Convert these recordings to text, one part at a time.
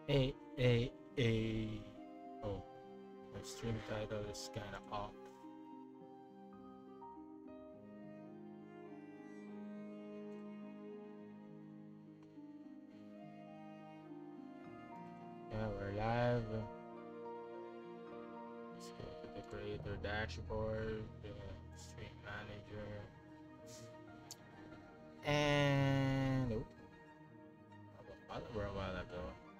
A. Oh, my stream title is kind of off. Yeah, we're live. Let's go to the creator dashboard, stream manager, and oh, I got followed a while ago.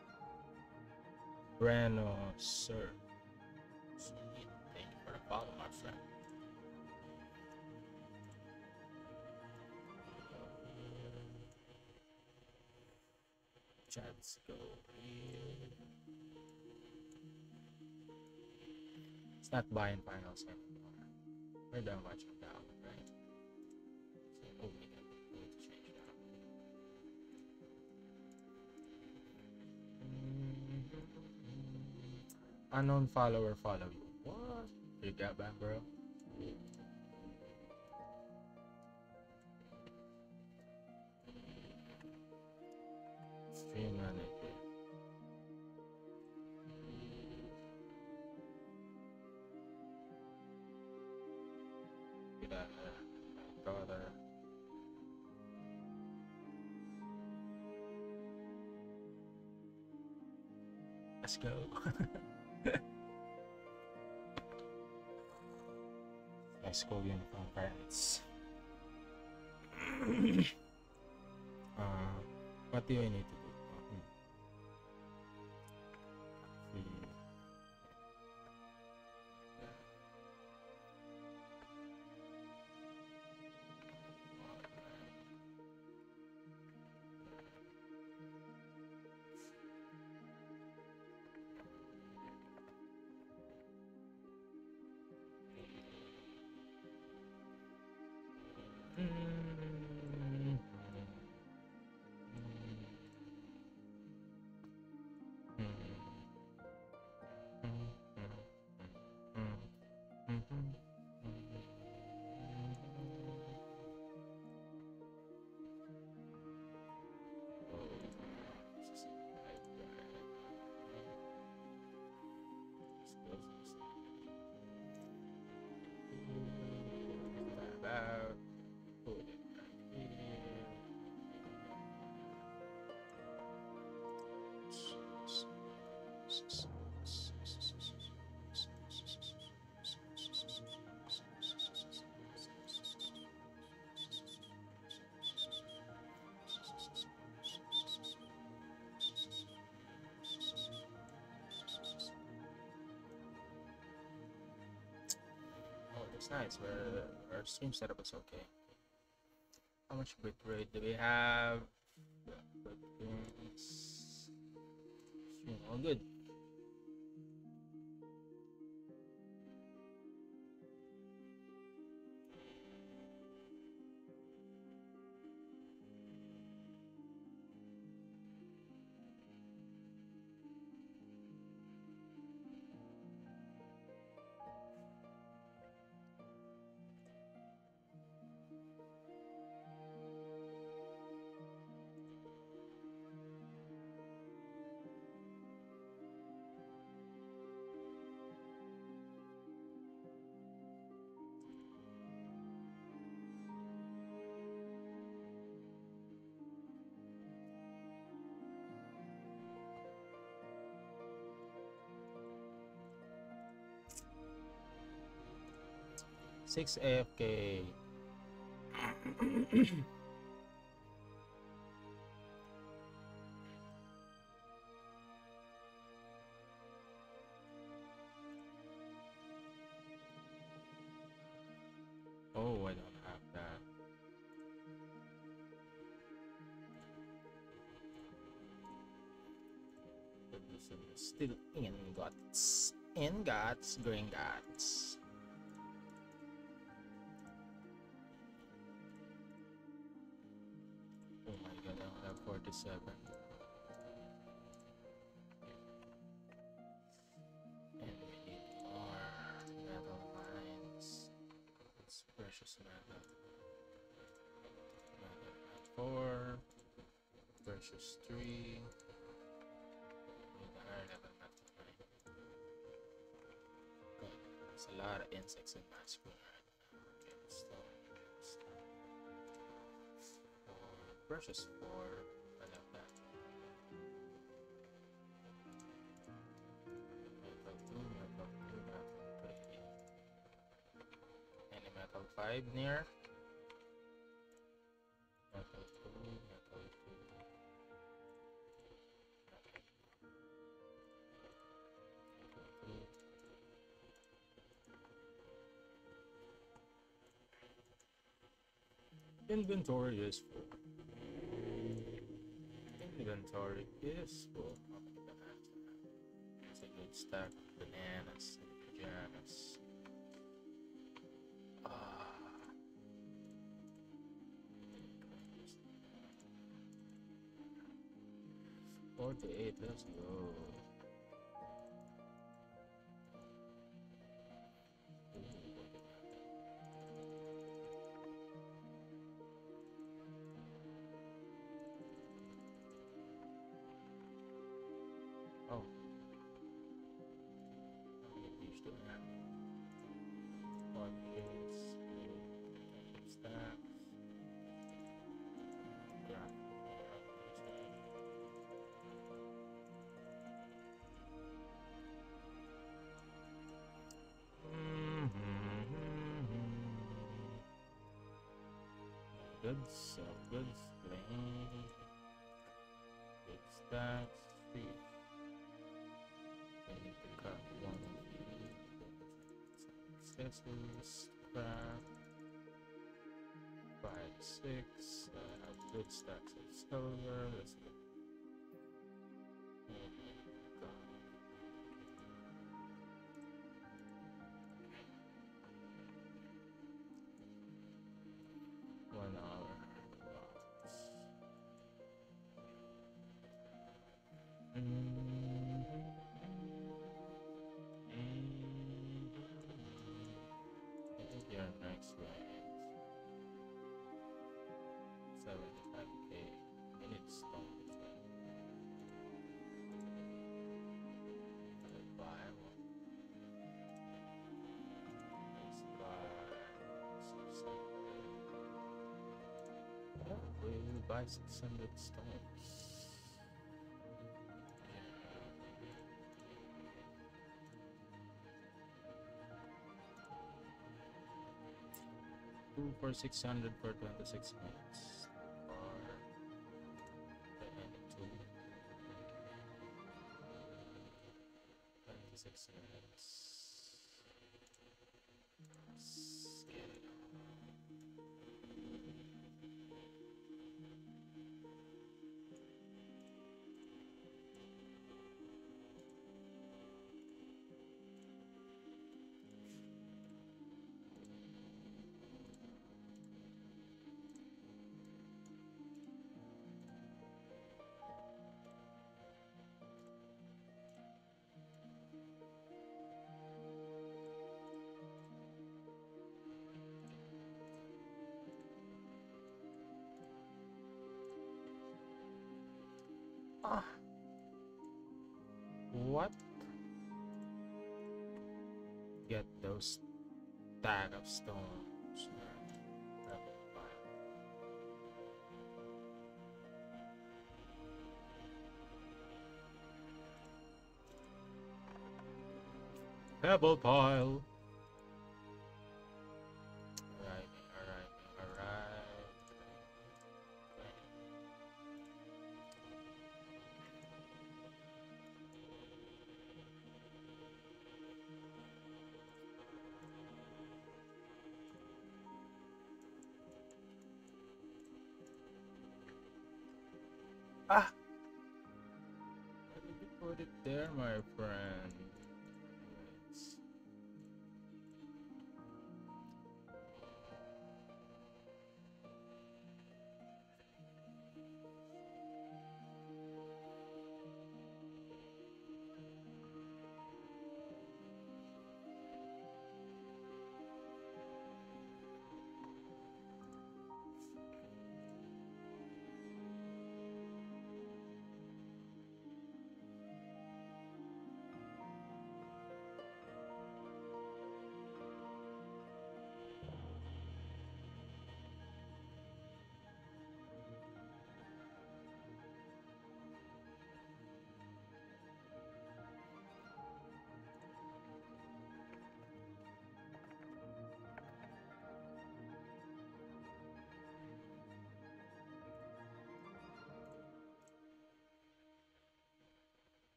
Breno, sir. Sweet. Thank you for the follow, my friend. Let's go. It's not buying finals anymore. We're done watching now, right? So, oh, we need to change that. Unknown follower follow you. What? You got back, bro? Stream manager. Get out there. My daughter. Let's go. High school uniform parents. What do I need to do? It's nice, our stream setup is okay. How much bitrate do we have? Stream all good. Six AFK. Oh, I don't have that. Still ingots. Ingots, green gots. Oh my god, I only have 47. And we need more metal mines. It's precious metal. Metal 4. Precious 3. There's a lot of insects in my screen right now. Okay, stone. Precious 4. I love that. Metal 2, metal 2, metal 3. Any metal 5 near? Metal 2, metal 2. Inventory is full. Inventory is full. It's a good stack of bananas and pajamas. 48, let's go. Oh. I'll get used to that. 1 is stacks. Graph. Goods, goods, lane. Good stacks, free. I need to cut 1 of the accessories, scrap. 5, 6. I have good stacks of silver. Let's go. Next range 75k. I need stone. Buy one. Let's buy 600 stones. 2 for 600 for 26 minutes. Or 2. 26 minutes. Let's get it on. What? Get those stack of stones. Pebble pile. Ah! Why did you put it there, my friend?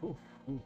Oof, oof.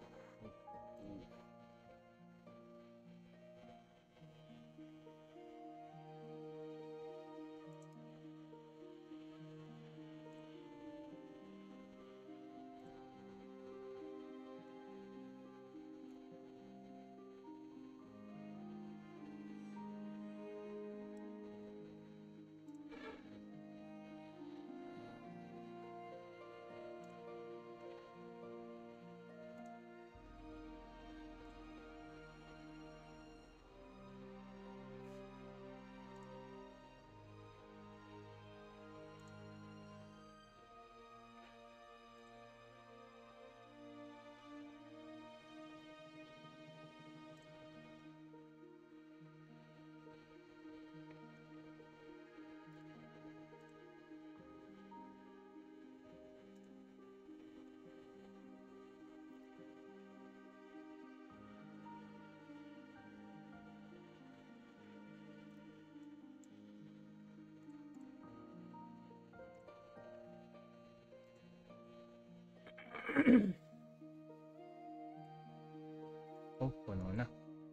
Oh, puno na.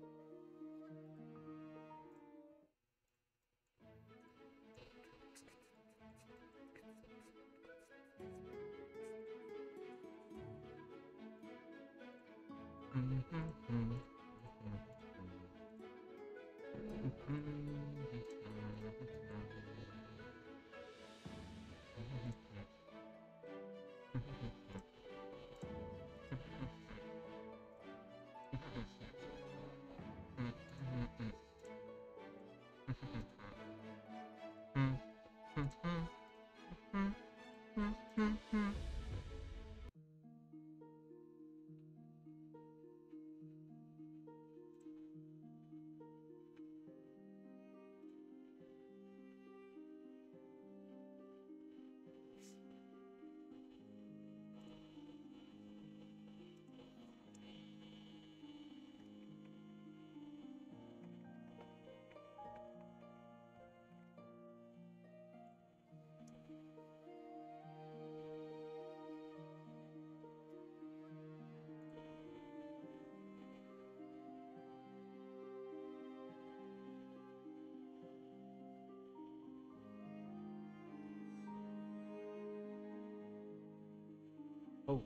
Oh.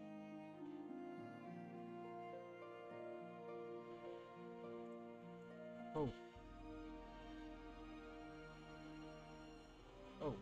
Oh. Oh.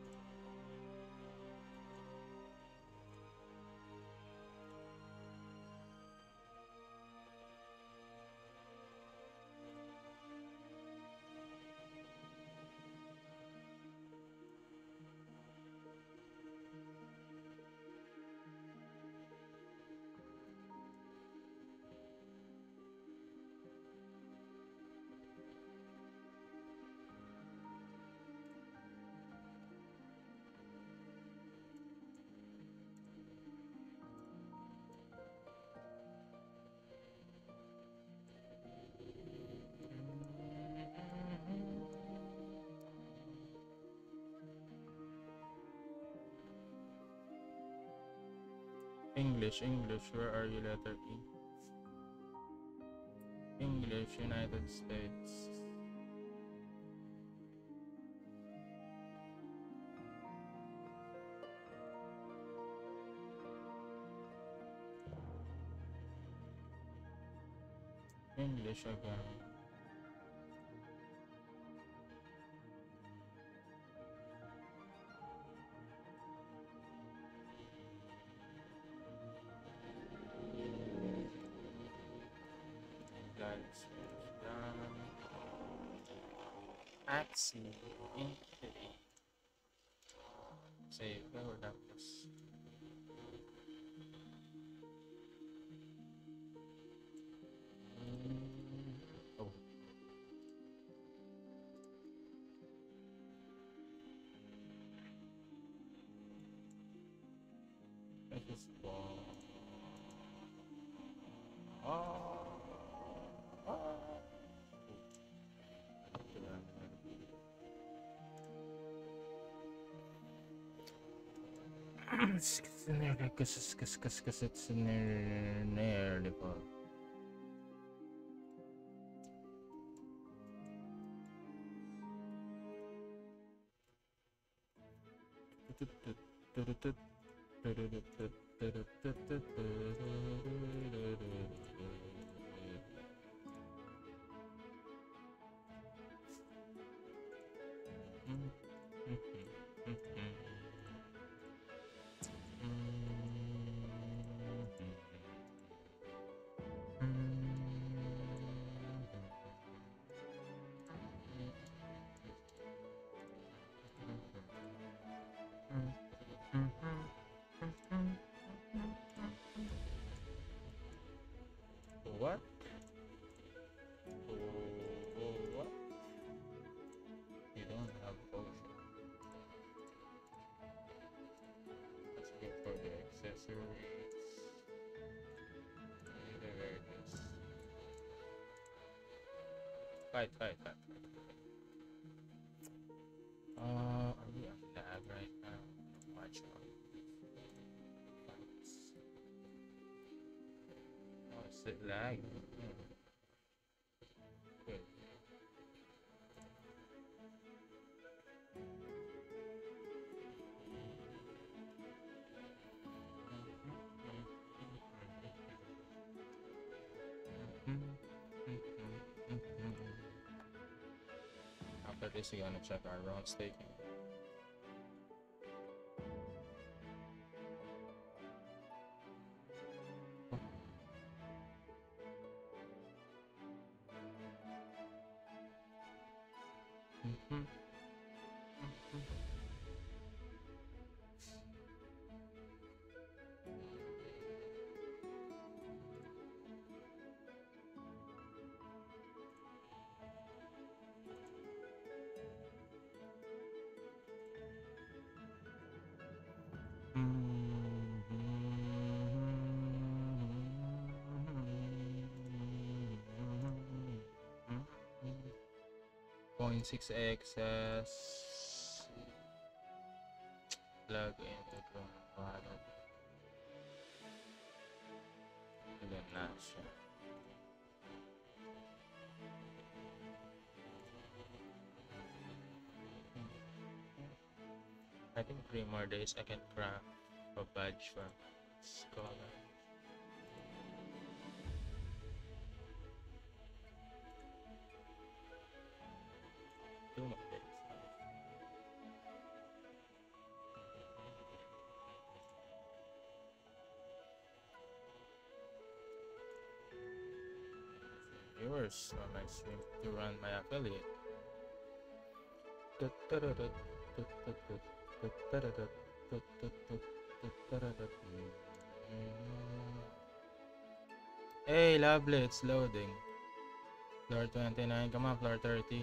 English, where are you, letter E? English, United States. English again. Guys, Axie Infinity. Save, relentless. Oh. This is wrong. Because it's nearly full. What? What? You don't have potion. Let's go for the accessories. There it is. Fight. Are we on lag right now? Watch out. Oh, is it lag? Good. After this, we're gonna check our round staking. Point 6 excess. Plug into Lunacians. I think 3 more days I can craft a badge for scholar. 2 more days. Viewers on my stream to run my affiliate. Hey, lovely, it's loading. Floor 29, come on, floor 30.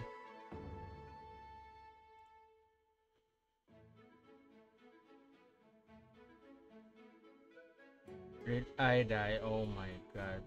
Did I die? Oh my god.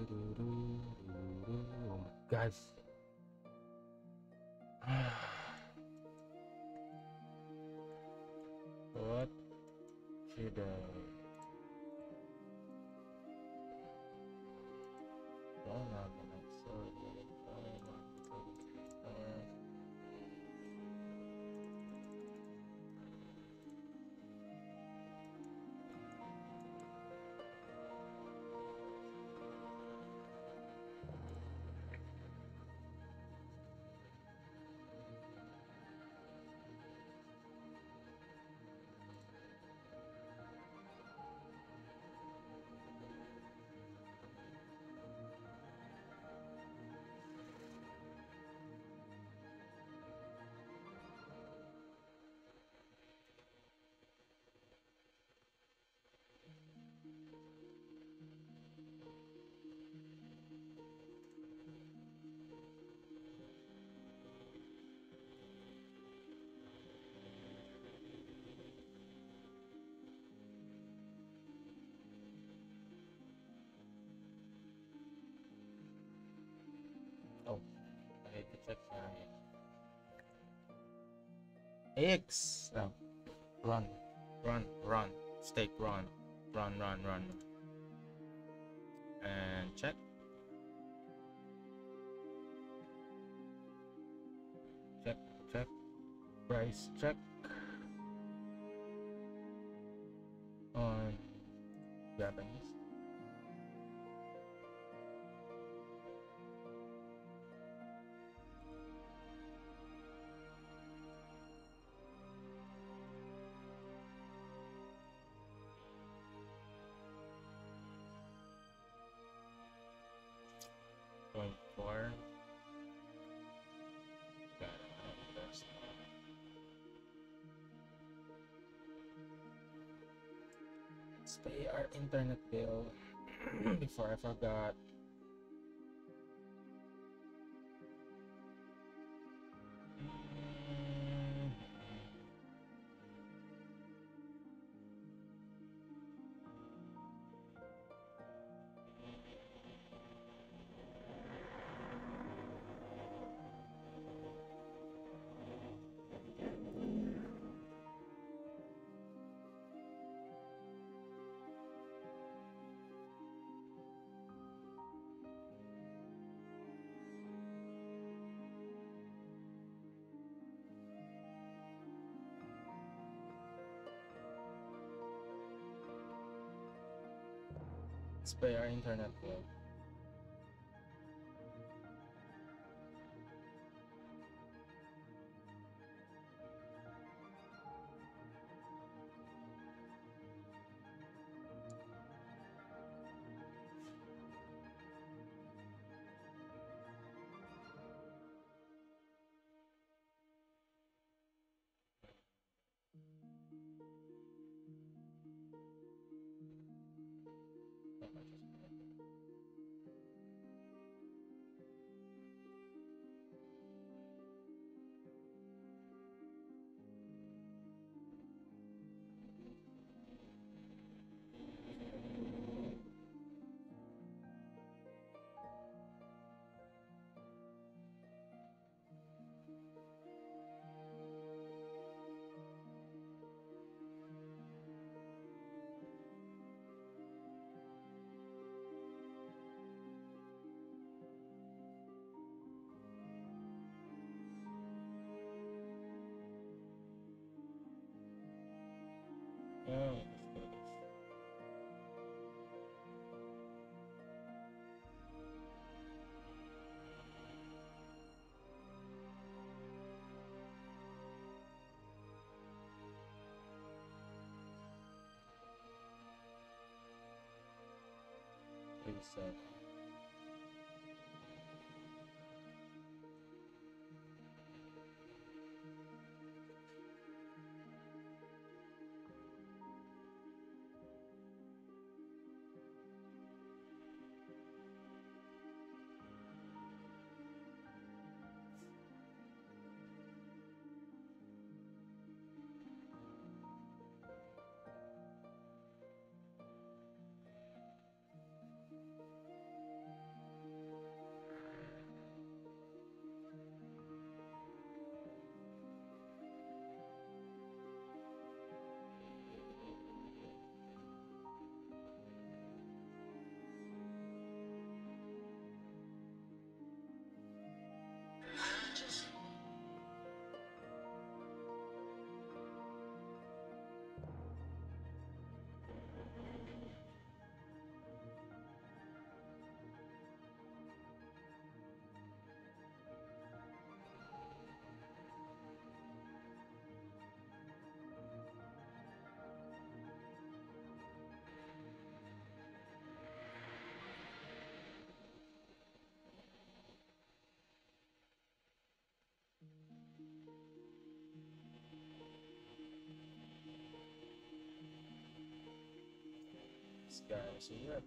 Oh my gosh. What should I? Don't have enough sword. Oh, I need to check my X. Oh, run, run, stake, run, and check, check, price check on Japanese. Going for let's pay our internet bill before I forgot. Let's pay our internet bill. Oh, let's do this. Reset. This guy is a rip.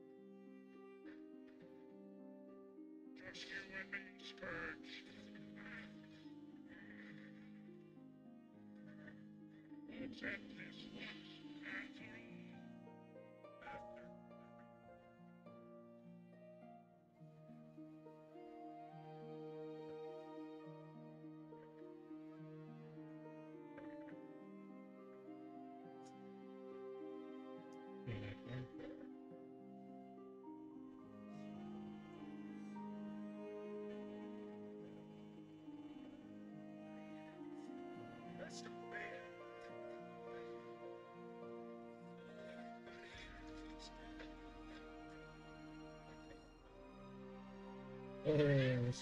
Just you and me, Scourge. Yes.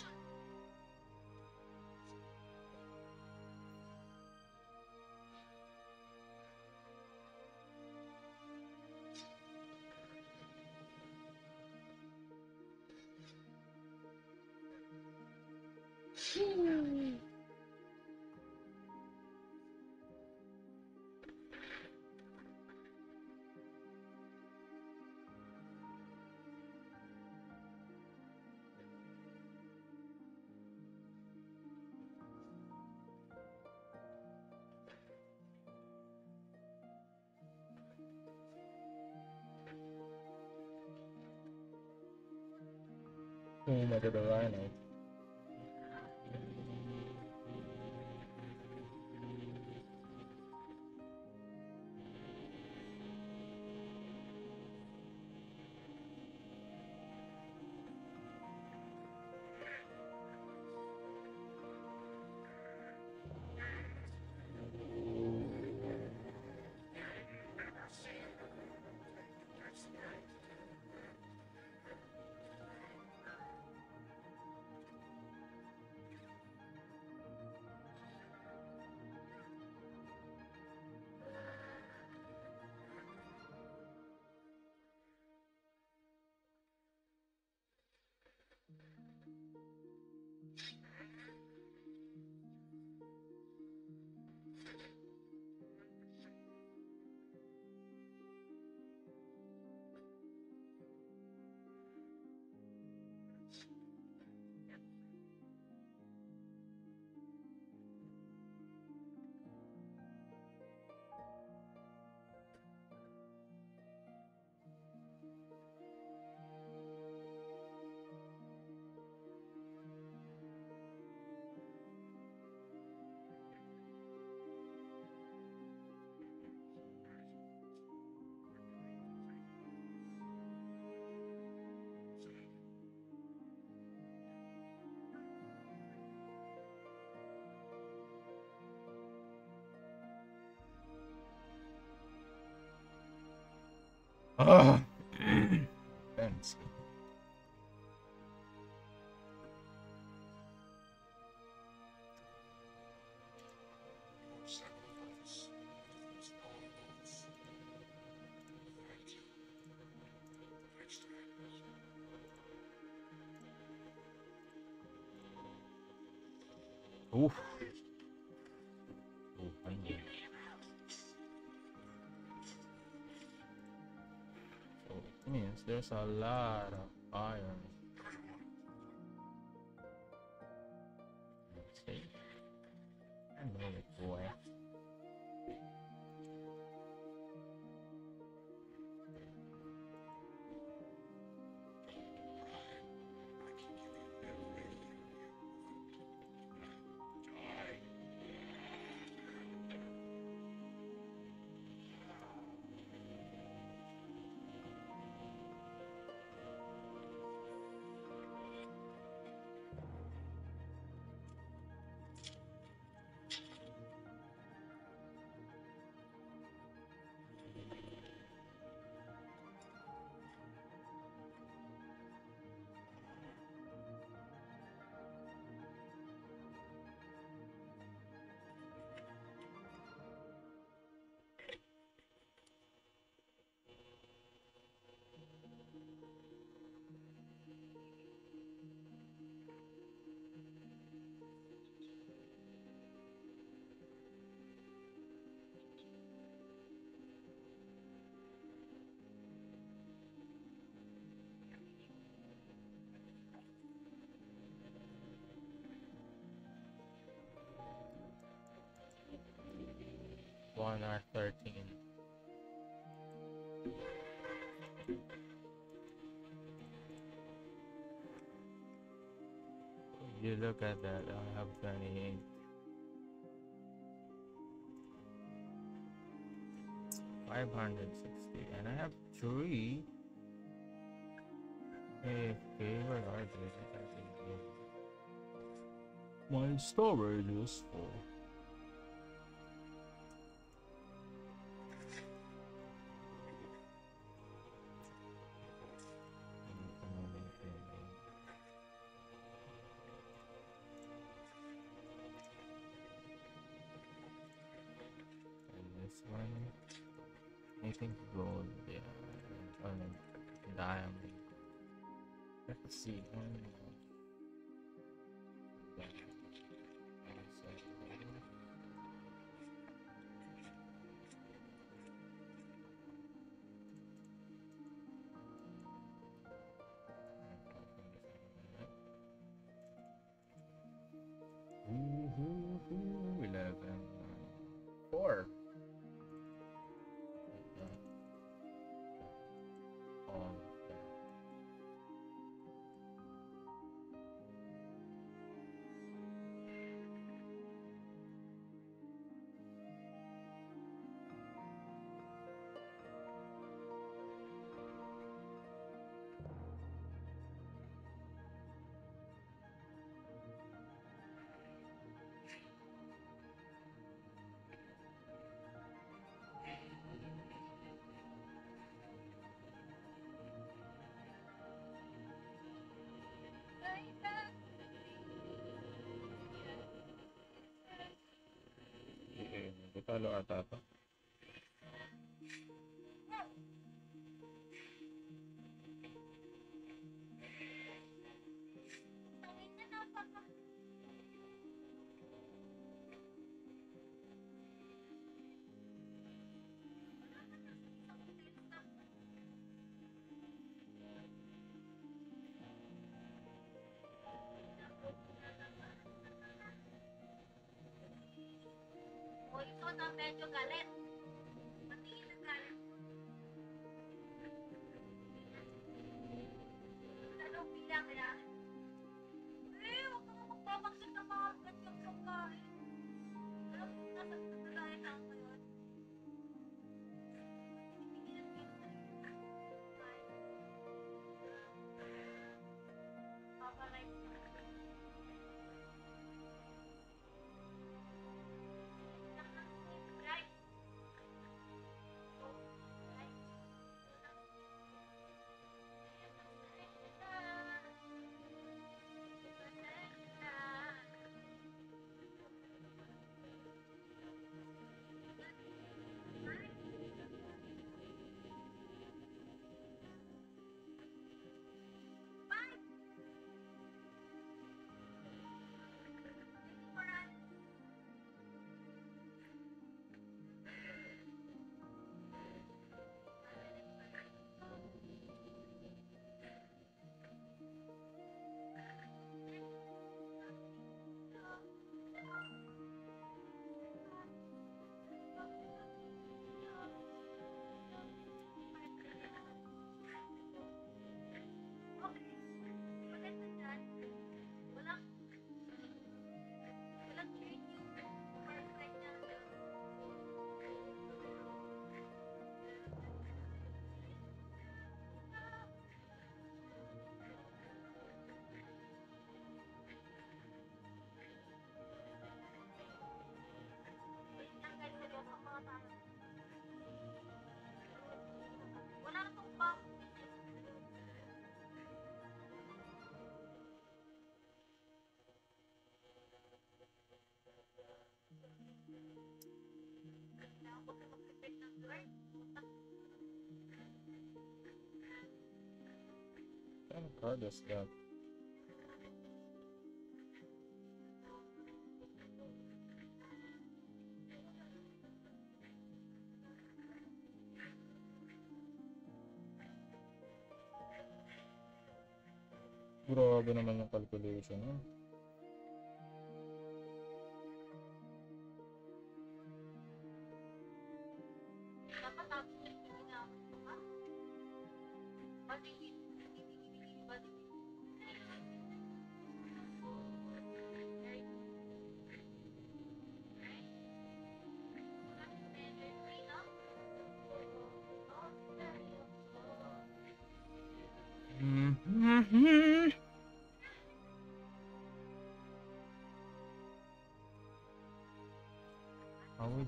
Home of the rhino. Ah. Thanks. Oof. Oh, thank you. So it means there's a lot of iron. Okay. I know it, boy. on our 13. You look at that, I have 28. 560, and I have 3 AFK. Where are they? My storage is full. This one, I think gold, yeah, diamond. Let's see, Ooh, 11, 4. Talo ata to. O ito na medyo galit. Patingin na galit. Anong bilang ya? Huwag ka magpapakit ng mga ganyang pagkain. Alam mo, nasa nagkakain na ako yun. Tinitinginan ko yung paparay ko. Wala na itong pang. What kind of card is that? Grabe naman yung calculation, eh.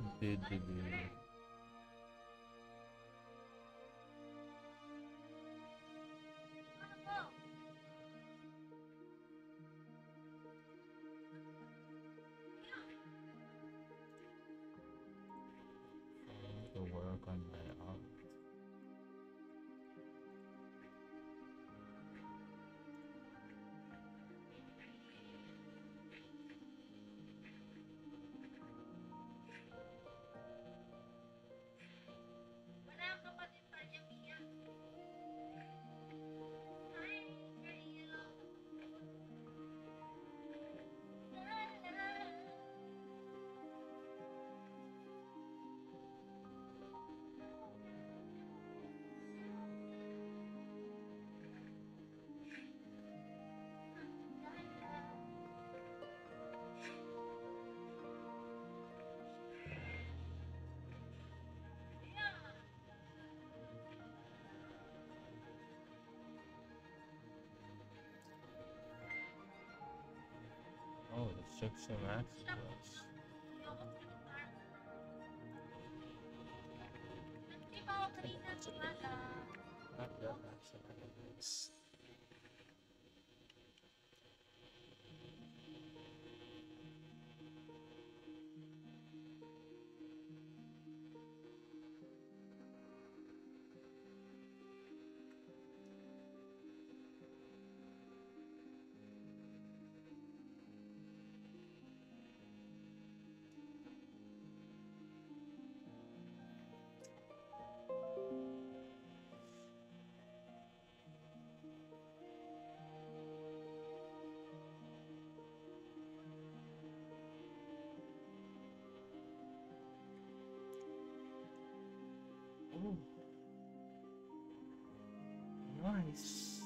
To work on my art. Wala ang kapatid pa niya, Mia. Hi, Maria. Oh, let's check some Axie books. Nag-trip ako kanina ng umaga. Not that Axie books. Oh, nice.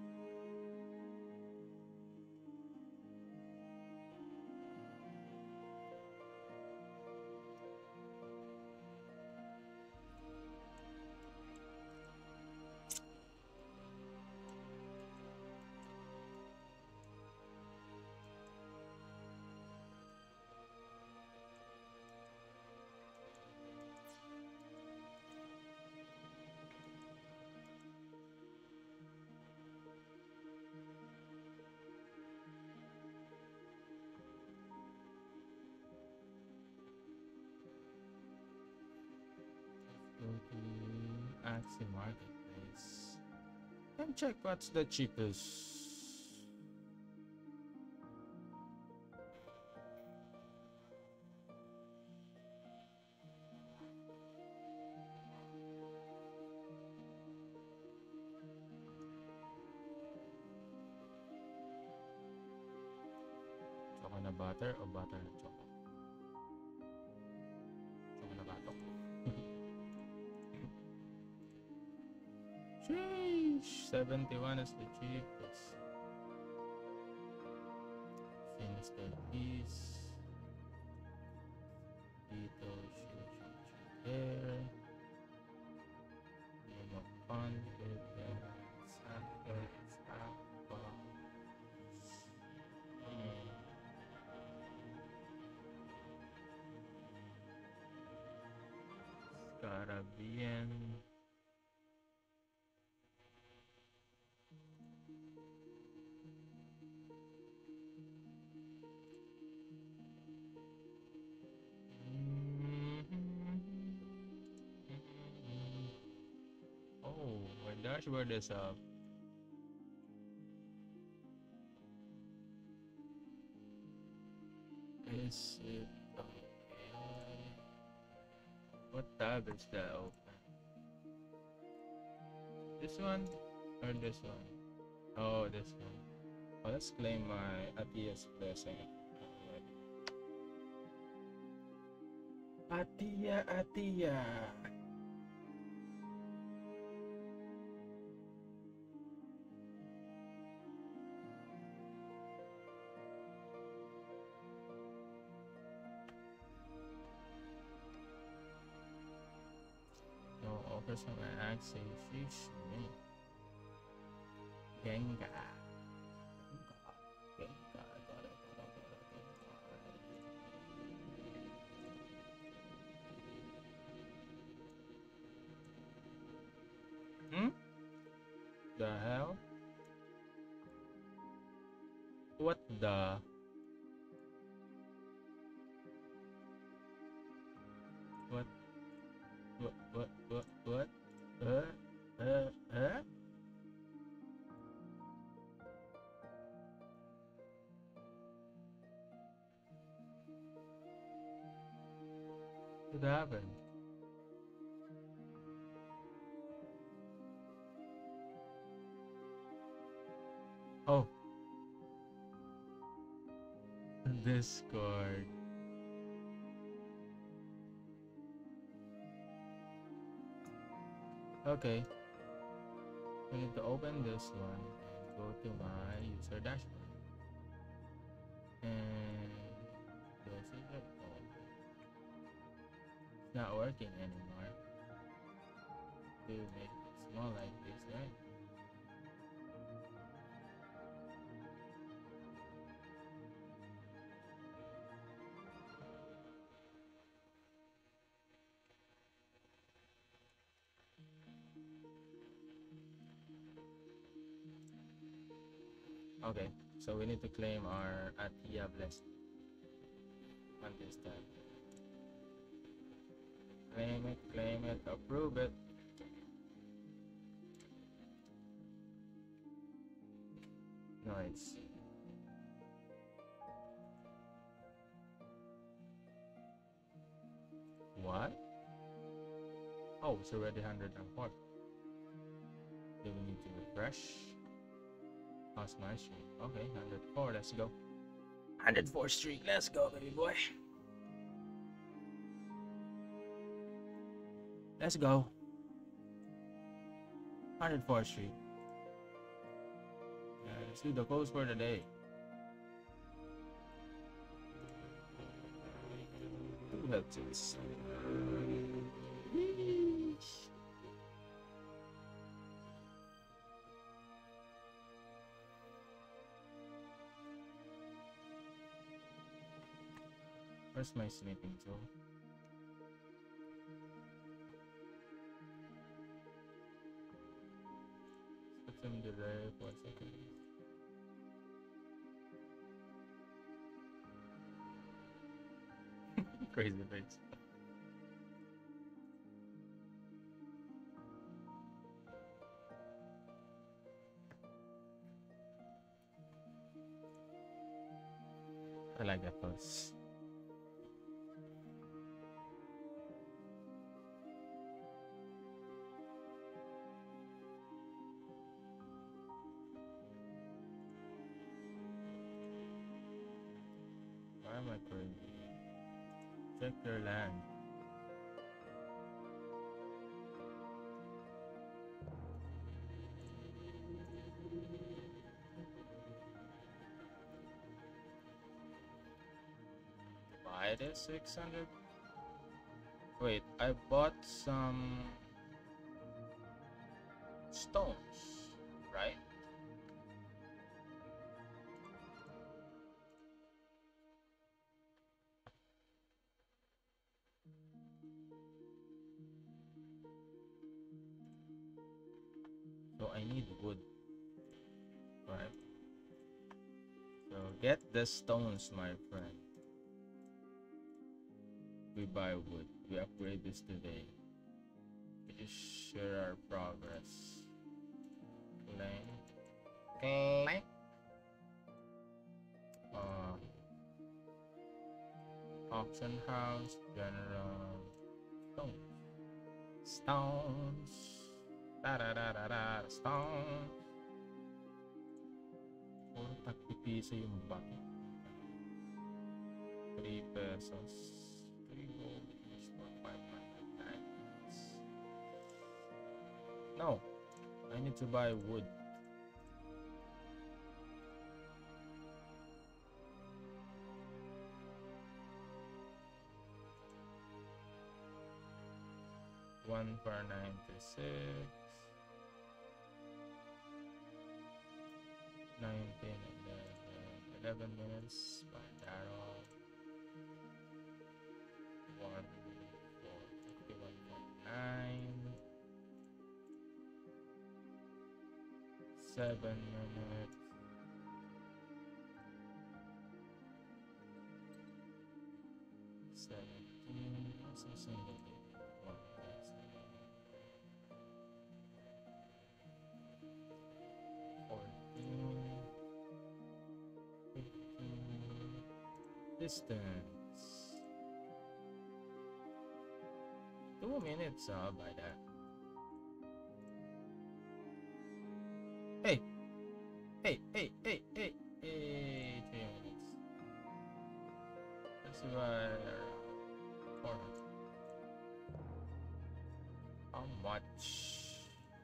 Go to Axie Marketplace and check what's the cheapest. Choco na butter o butter na choco? Choco na batok. Sheesh, 71 is the cheapest. Sinister piece. Dito, hair. Game of fun, sample, sample. Caribbean. Oh, my dashboard is up. Is it okay? What tab is that open? This one or this one? Oh, this one. Oh, let's claim my Atia's blessing. Atia, Atia. No offers on my Axie. Sheesh, me. Gengar. the hell? What the? What? What? Uh? What happened? Oh. Discord. Okay. We need to open this one and go to my user dashboard. And you'll see that it's not working anymore. To make it small like this, right? Okay, so we need to claim our Atia blessing on this tab. Claim it, approve it. Nice. What? Oh, it's already 104. Do we need to refresh? How's my streak? Okay, 104, let's go. 104 streak, let's go, baby boy. Let's go. 104 streak. Let's do the post for the day. 2 health tips. Where's my sleeping tool? Let's put some delay for a second. Crazy face. I like that pose. Why am I crazy? Check your land. Buy this 600. Wait, I bought some stones, right? So I need wood, right? So get the stones, my friend. We buy wood. We upgrade this today. We just share our progress. Claim. Auction house, general. Stones. Stones. Puro tagpipiso yung bucket. 3 pesos. 3 gold is for 500 diamonds. No, I need to buy wood. One for 96. 19 and then 11 minutes. Buy that off. 1 for 51.9. 7 minutes. 17. What's the single day? 1, 14. 15. Distance. 2 minutes by that. Hey! Hey! 3 minutes. Let's see what 400. How much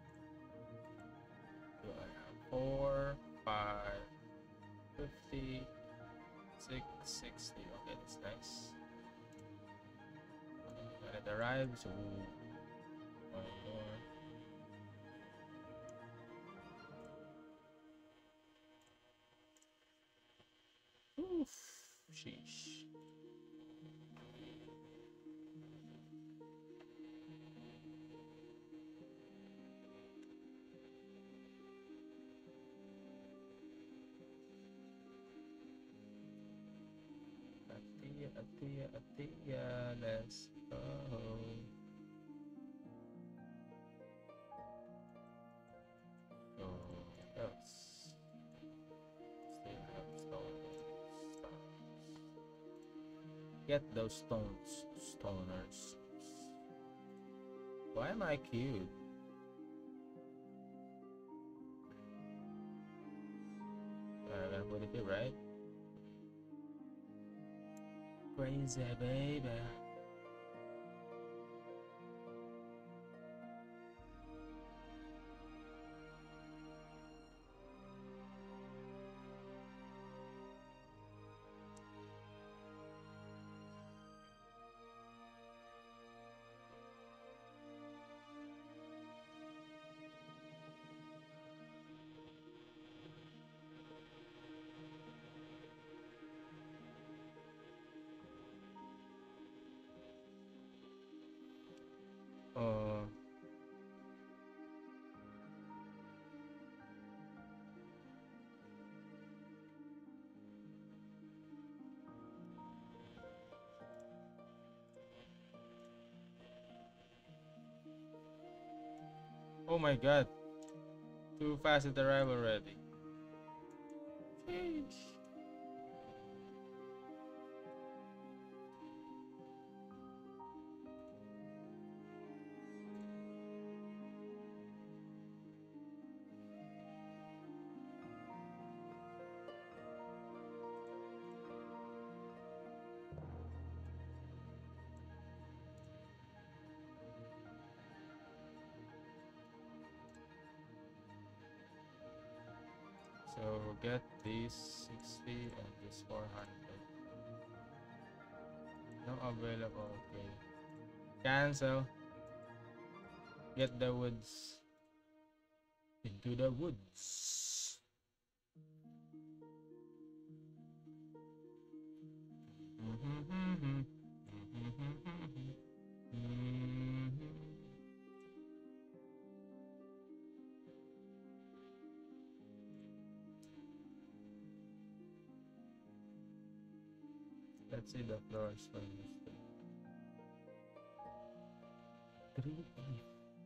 do I have? 4, 5, 50, 6, 60. Okay, that's nice. When it arrives, ooh, one more. Oof, sheesh. Atia, let's go. So, what else? Still have stones. Get those stones, stoners. Why am I cute? I'm gonna put it here, right? Crazy baby. Uh, oh my god. Too fast at arrival already. Sheesh. So get these 60 and this 400. No available. Okay. Cancel. Get the woods. Into the woods. Let's see the floors for this. 3 leaf.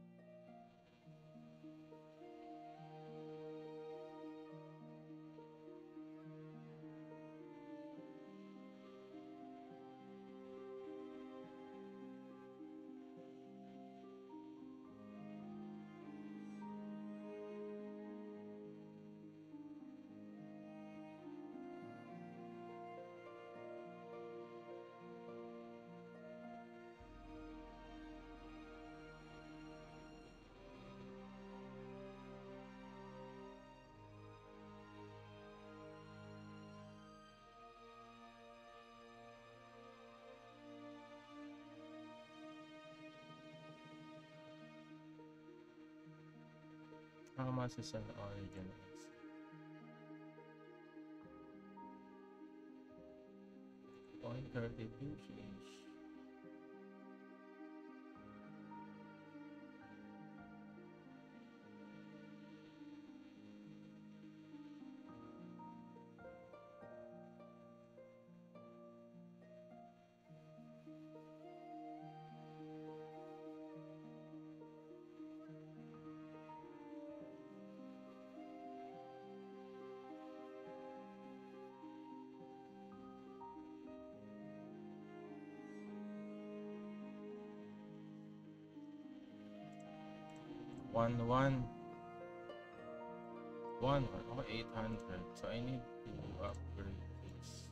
How much is an origin? 0.32 change. 1 or 800. So I need to upgrade this.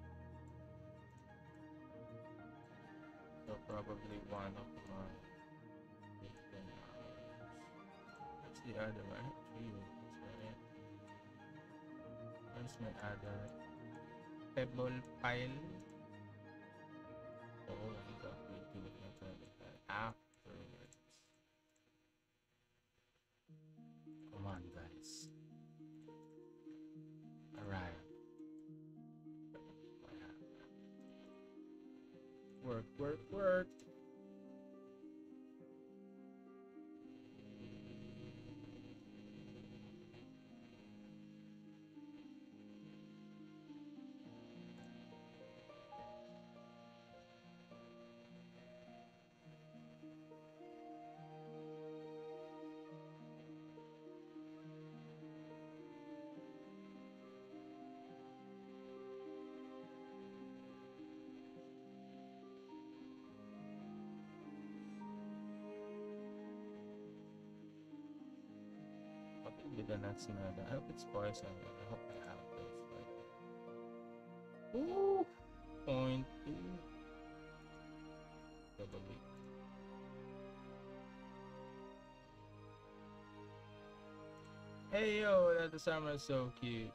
So probably one of my different that's the other one. Right? Where's my other pebble pile? Oh, I need to upgrade to my pebble pile afterwards. Come on, guys. Alright. Work. What will be the next murder? I hope it's poison. I hope I have this. Ooh! Point 2. Probably. Hey yo, that summer is so cute.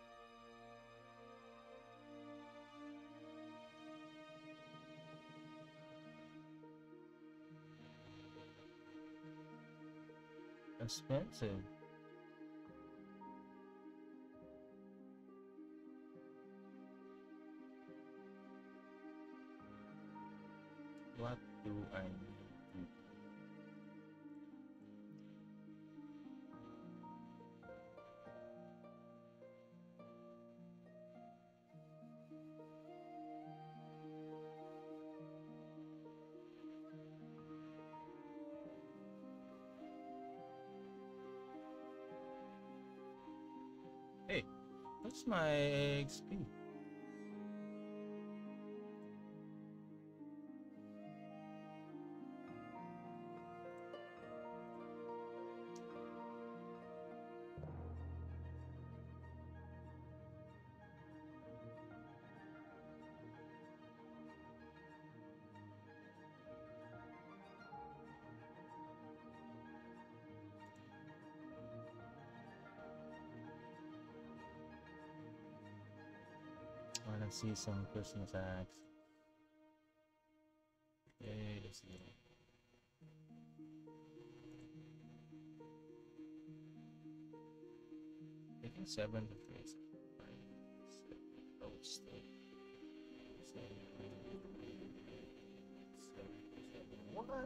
Expensive. What do I need to Hey, what's my XP? I wanna see some Christmas acts. Yay, let's see. I think 7 to 3 is fine. Oh, still. 7. What?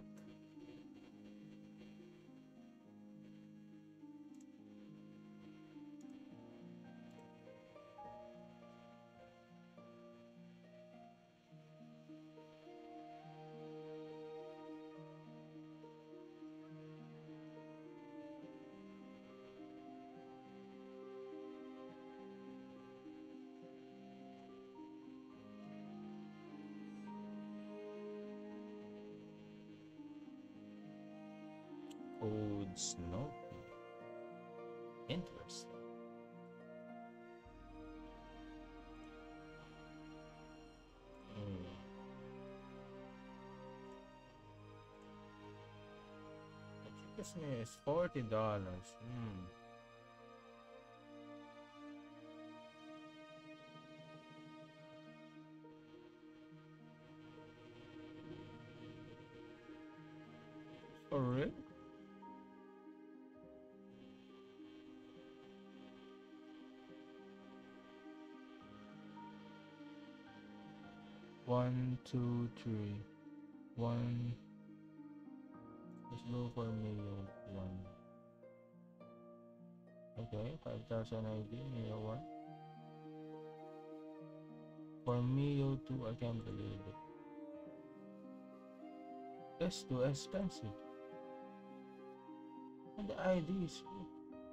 Code Snow. Interesting. The cheapest meal is $40. For real? One, two, three. One. Let's go for meal 1. Okay, 5,000 ID, meal 1. For meal 2, I can't believe it. That's too expensive. And the ID is free.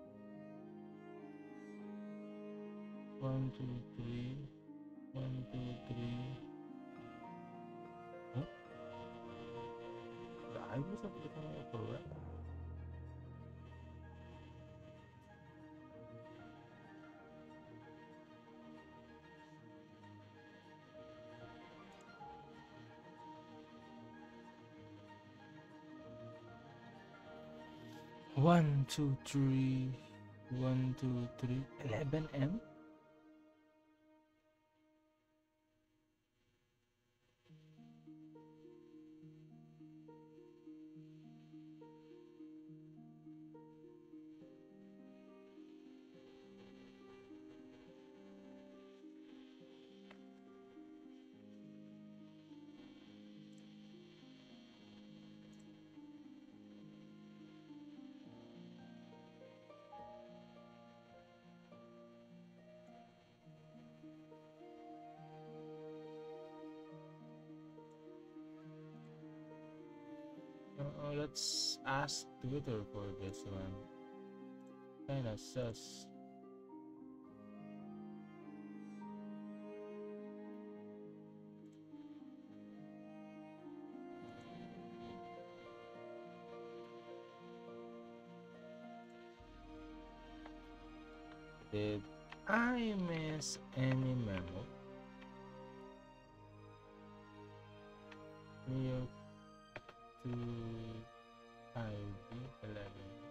1, 2, 3. 1, 2, 3. Huh? The IDs are becoming correct. 1, 2, 3. 1, 2, 3. 11M? Let's ask Twitter for this one. Kinda sus. Did I miss any memo? New to IV 11.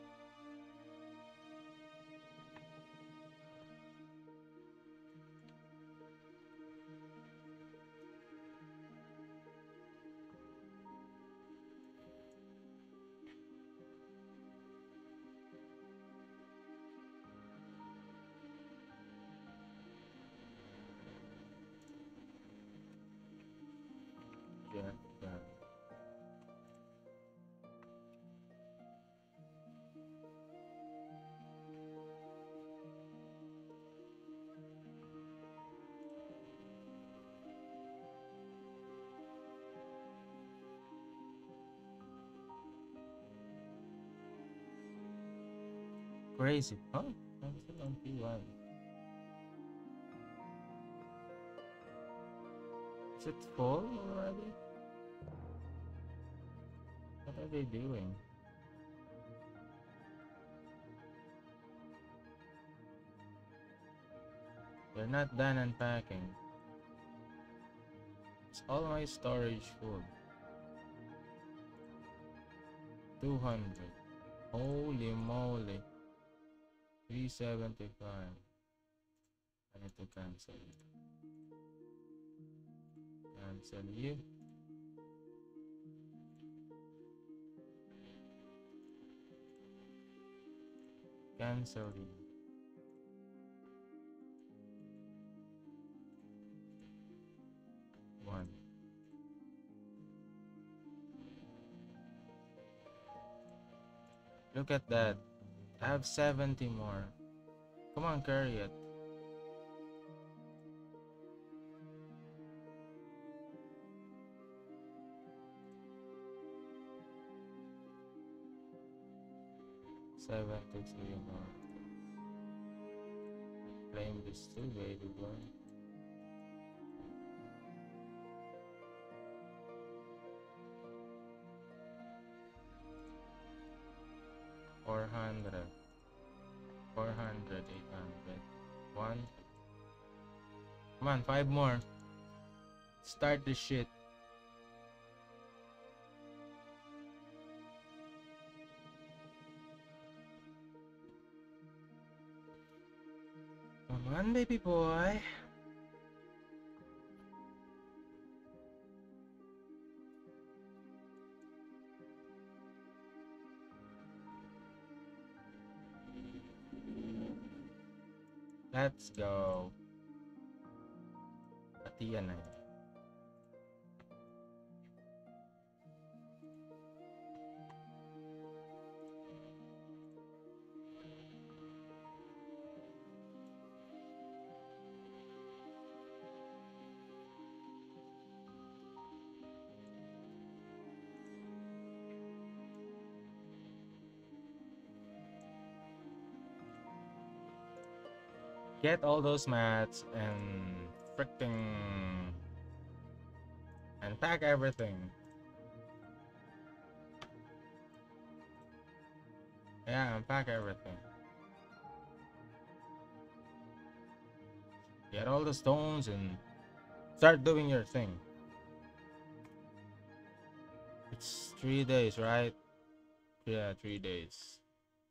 Yeah, yeah. Crazy. Huh? I'm still on P1. Is it full already? What are they doing? They're not done unpacking. It's all my storage full. 200. Holy moly. 375. I need to cancel it. Cancel you. Cancel you. 1. Look at that. I have 70 more. Come on, carry it. $73 more. Claim this too, baby boy. $400. 400, 800. 1. Come on, 5 more. Start this shit. Come on, baby boy. Let's go. Atia na yun. Get all those mats and freaking and pack everything. Yeah, unpack everything. Get all the stones and start doing your thing. It's 3 days, right? Yeah, 3 days.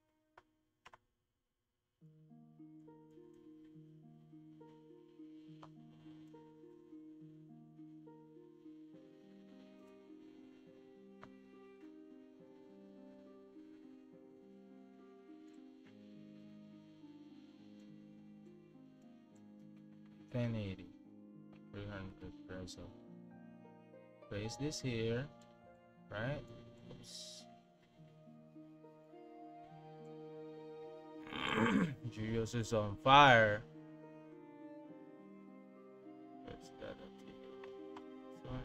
1080. 300 peso. Place this here, right? Oops. Julius is on fire. Where's that? This one.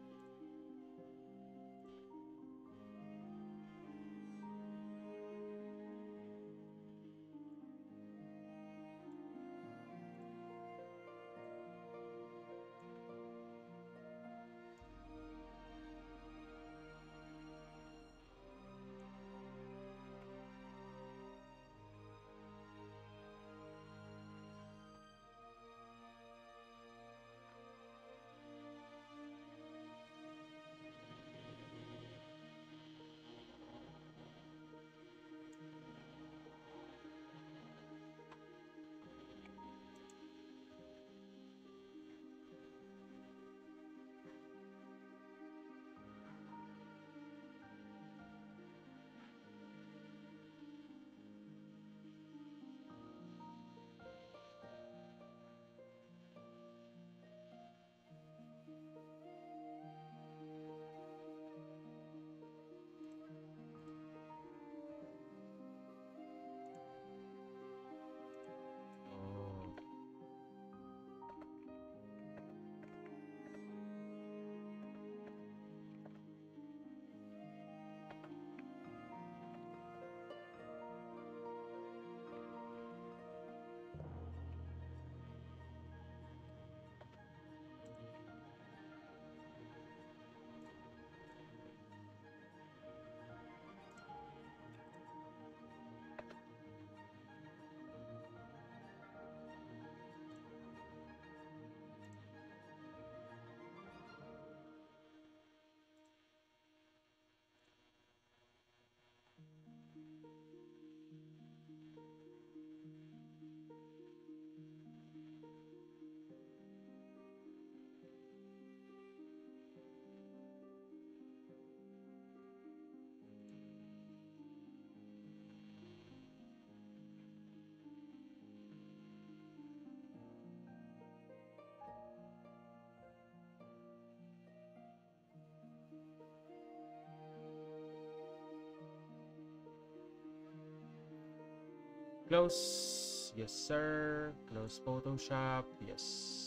Close. Yes, sir. Close Photoshop. Yes,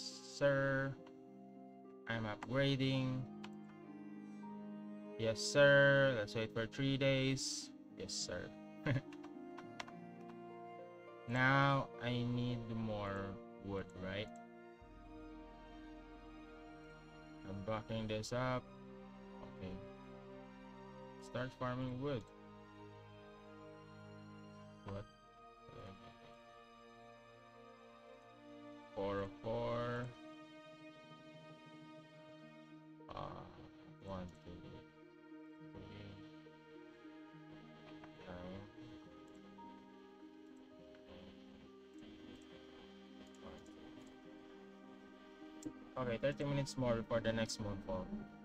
sir. I'm upgrading. Yes, sir. Let's wait for 3 days. Yes, sir. Now I need more wood, right? I'm blocking this up. Okay. Start farming wood. What? 404. 1, 2, 3, 9. Okay, 30 minutes more before the next moonfall.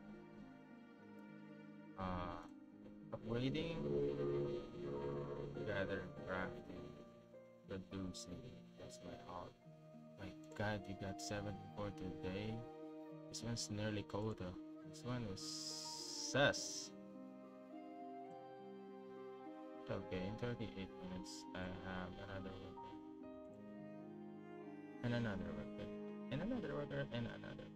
Upgrading, gather, crafting, producing. That's my alt. My god, you got 74 today. This one's nearly quota. This one is sus. Okay, in 38 minutes, I have another worker. And another worker. And another worker. And another.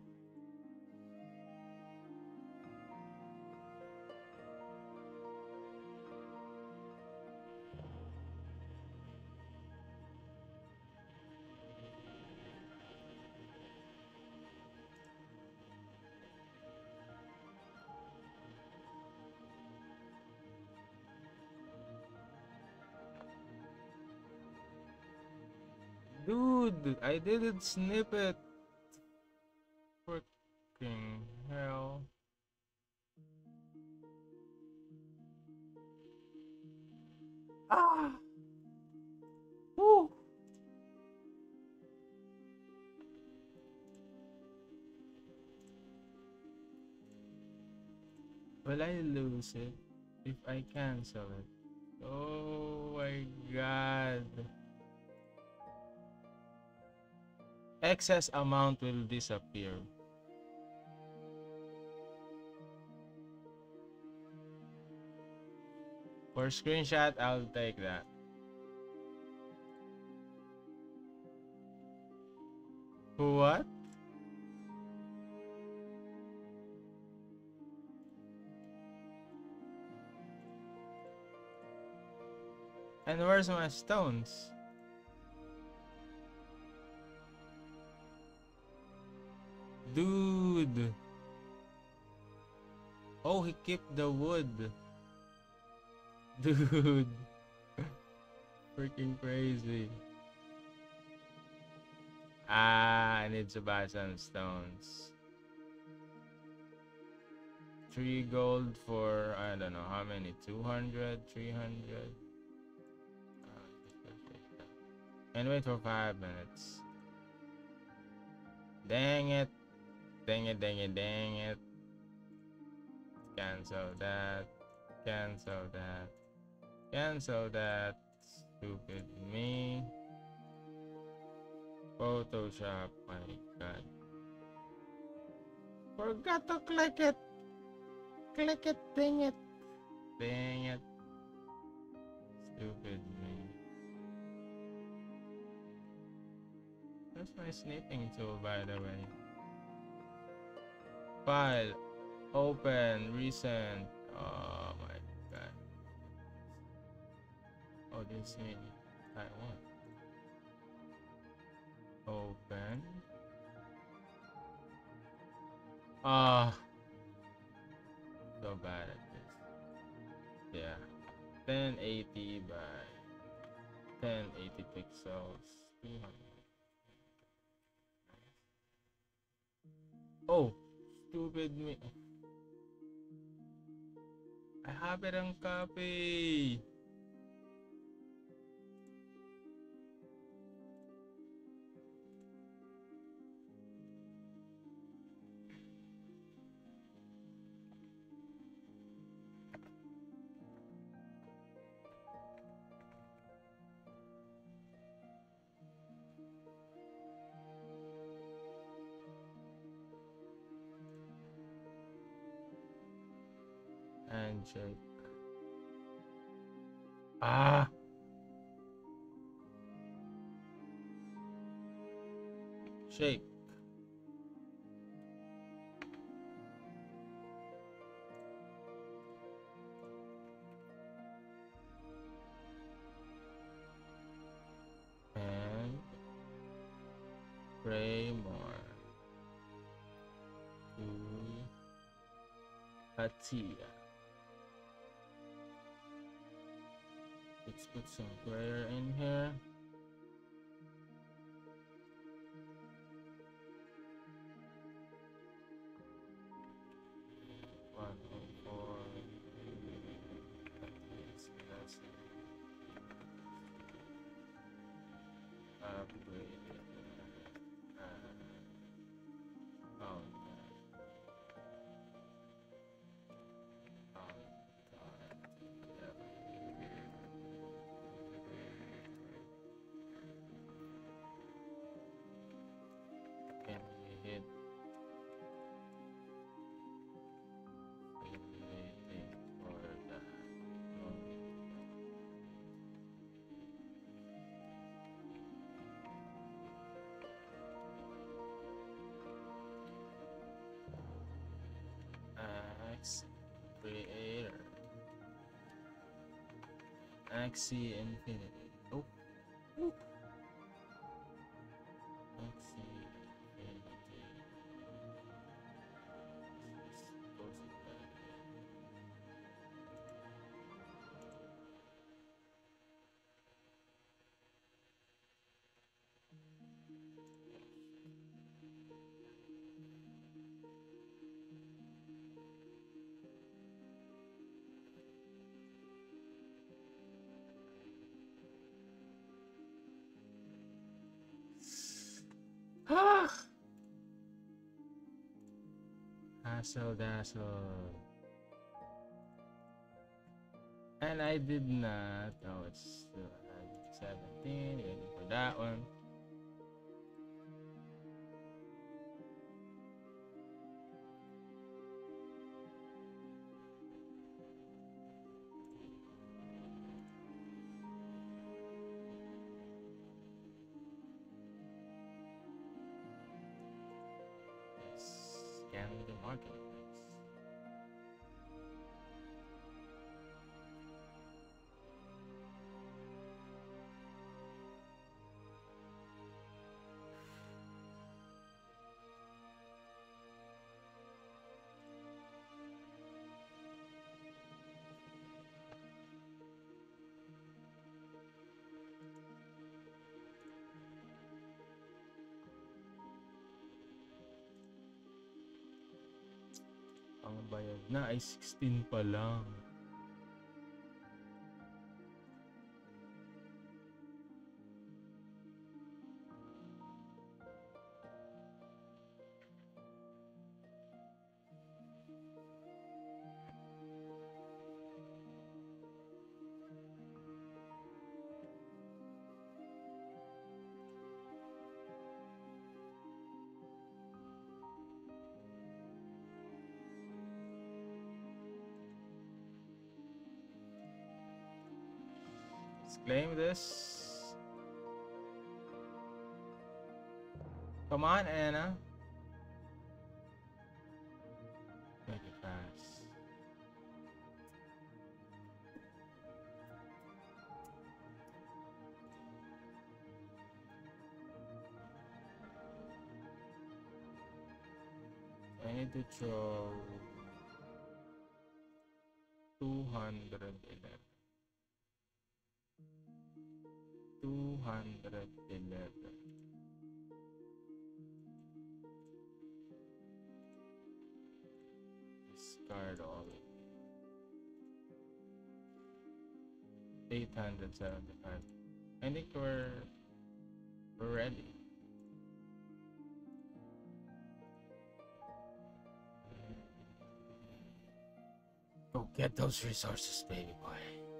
Dude, I didn't snip it. Freaking hell. Ah! Woo! Will I lose it if I cancel it? Oh my god. Excess amount will disappear. For screenshot, I'll take that. What? And where's my stones? Dude. Oh, he kept the wood. Dude. Freaking crazy. I need to buy some stones. 3 gold for, I don't know how many, 200, 300. And wait for 5 minutes. Dang it. Dang it, dang it, dang it. Cancel that. Cancel that. Cancel that. Stupid me. Photoshop, my god. Forgot to click it. Click it, dang it. Dang it. Stupid me. That's my snipping tool, by the way. File. Open. Recent. Oh my god. Oh, this is Taiwan. Open. Ah. So bad at this. Yeah. 1080 by 1080 pixels. 200. Oh, stupid me. I have it on copy. And shake. Ah. Shake. And pray more to Atia. Let's put some prayer in here. One, four. That's upgrade. Oh, can we hit waiting for that? Axe Creator. Axie Infinity. Oh. Ooh. Axie Infinity. Ah! Hassle dazzle. And I did not. Oh, it's still at 17. Waiting for that one. find the marketplace. Ang bayad na ay 16 pa lang. Let's claim this. Come on, Anna. Make it fast. I need to throw 211. 211. Discard all. 875. I think we're ready. Go get those resources, baby boy.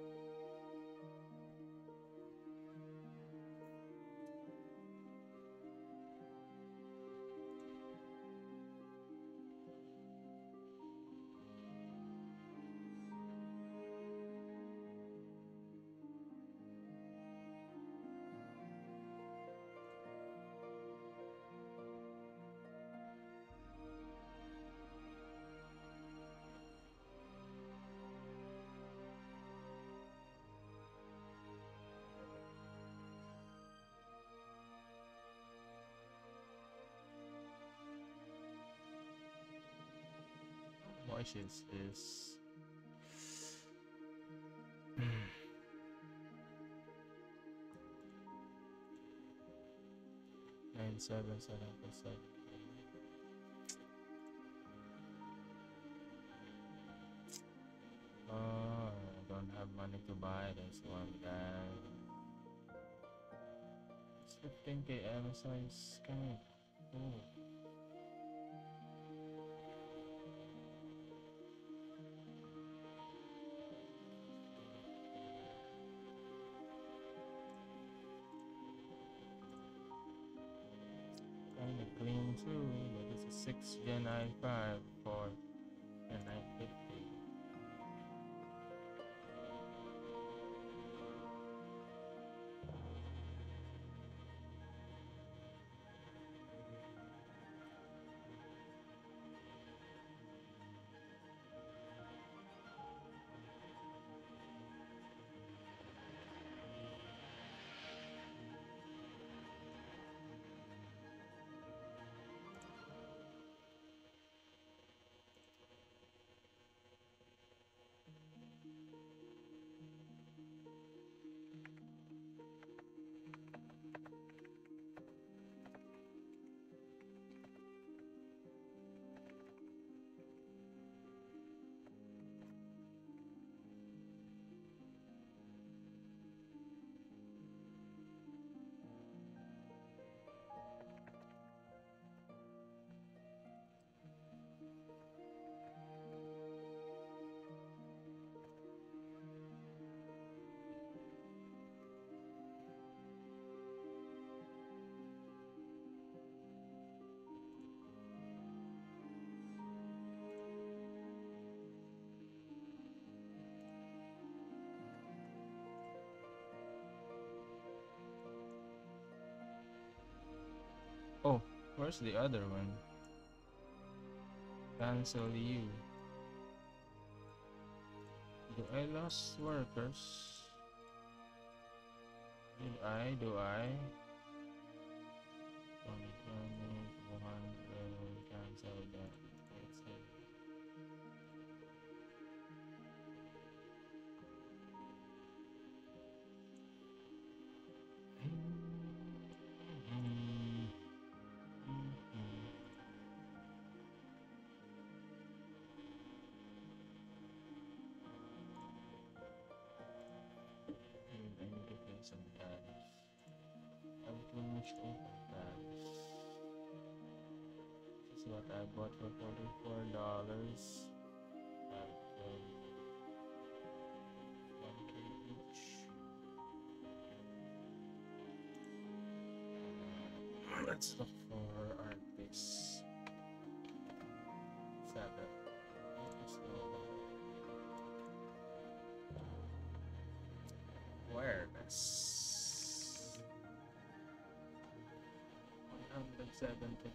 Much is this? 977%. Oh, I don't have money to buy this one, guys. 15k MSI is kind of cool. Kinda clean too, but it's a 6th Gen i5 for a 950. Oh, where's the other one? Cancel you. Do I lost workers? Do I? 120, 200, cancel that. Let's see. I need to pay some tariffs. I'm too much over tariffs. This is what I bought for $44. 1K each. Let's look for artists. 7. Awareness. 170.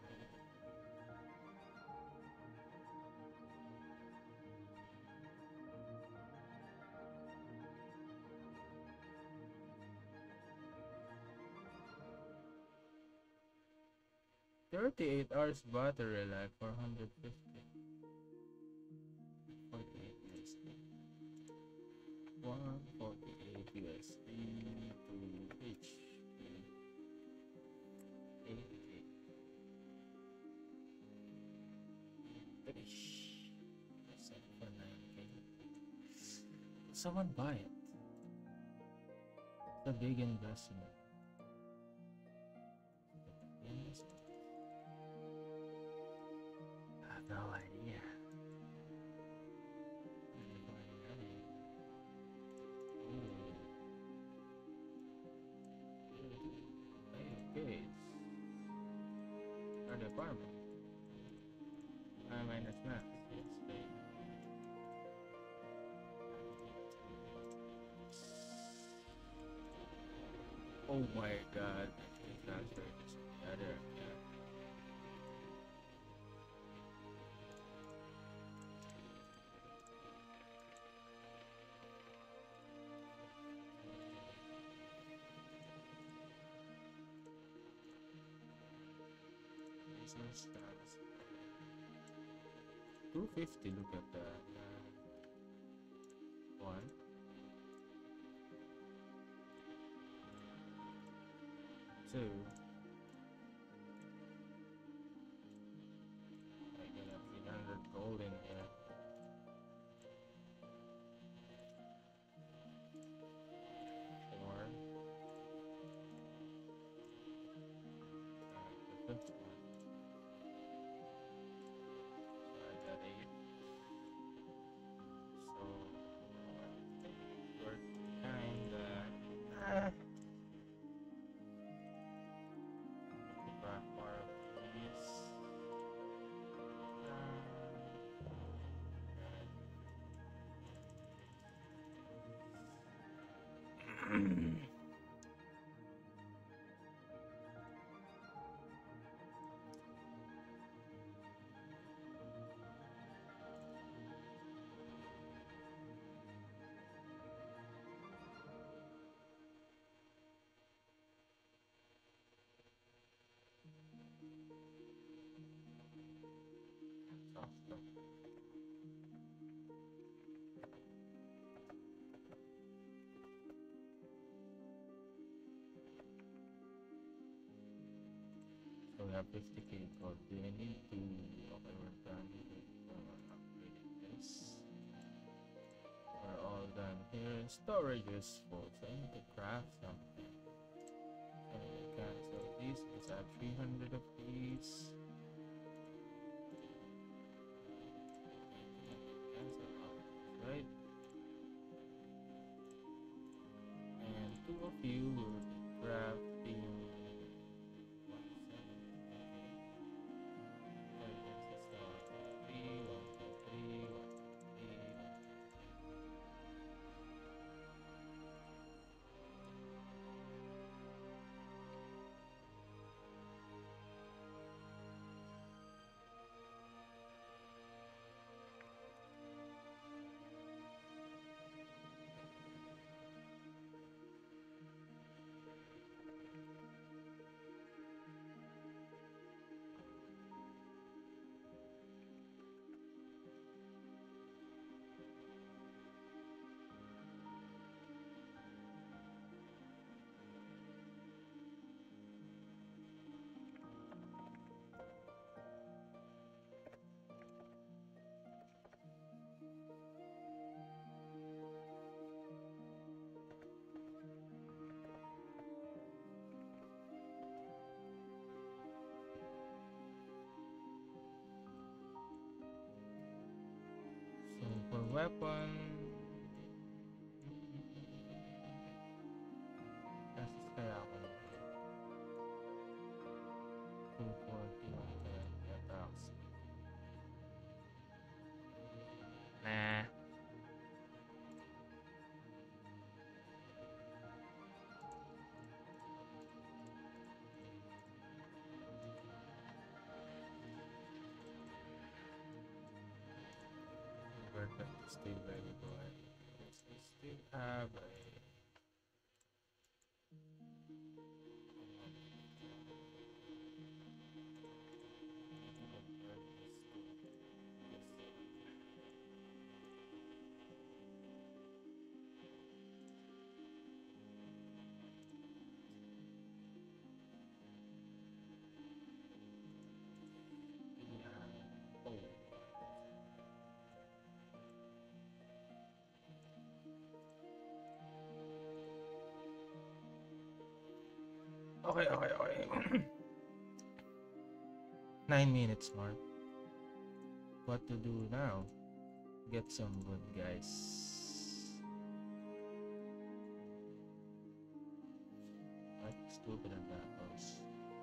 $38 battery life, 450. 48 USD. 148 USD to HP. 88. Sell for 9K. Someone buy it. It's a big investment. I have no idea. Okay. Our department. Minus max. Yes, they. Oh my god. Transfer is better. Yeah. Business stats. 250. Look at that. 1, 2. I got a 300 gold in here. 4. The 5th one. So I got 8. So we're kinda back more of these. Awesome. So we have 50k gold. Do I need to? Okay, we're done with upgrading this. We're all done here. Storage is full, so I need to craft something. So I cancel these because I have 300 of these. Cancel all, right? And 2 of you will be crafting. weapon. Kasi kaya ako lang. 240 attacks. Nah. Convert to stay valuable. We still have a okay. 9 minutes more. What to do now? Get some wood, guys. Like stupid and that goes.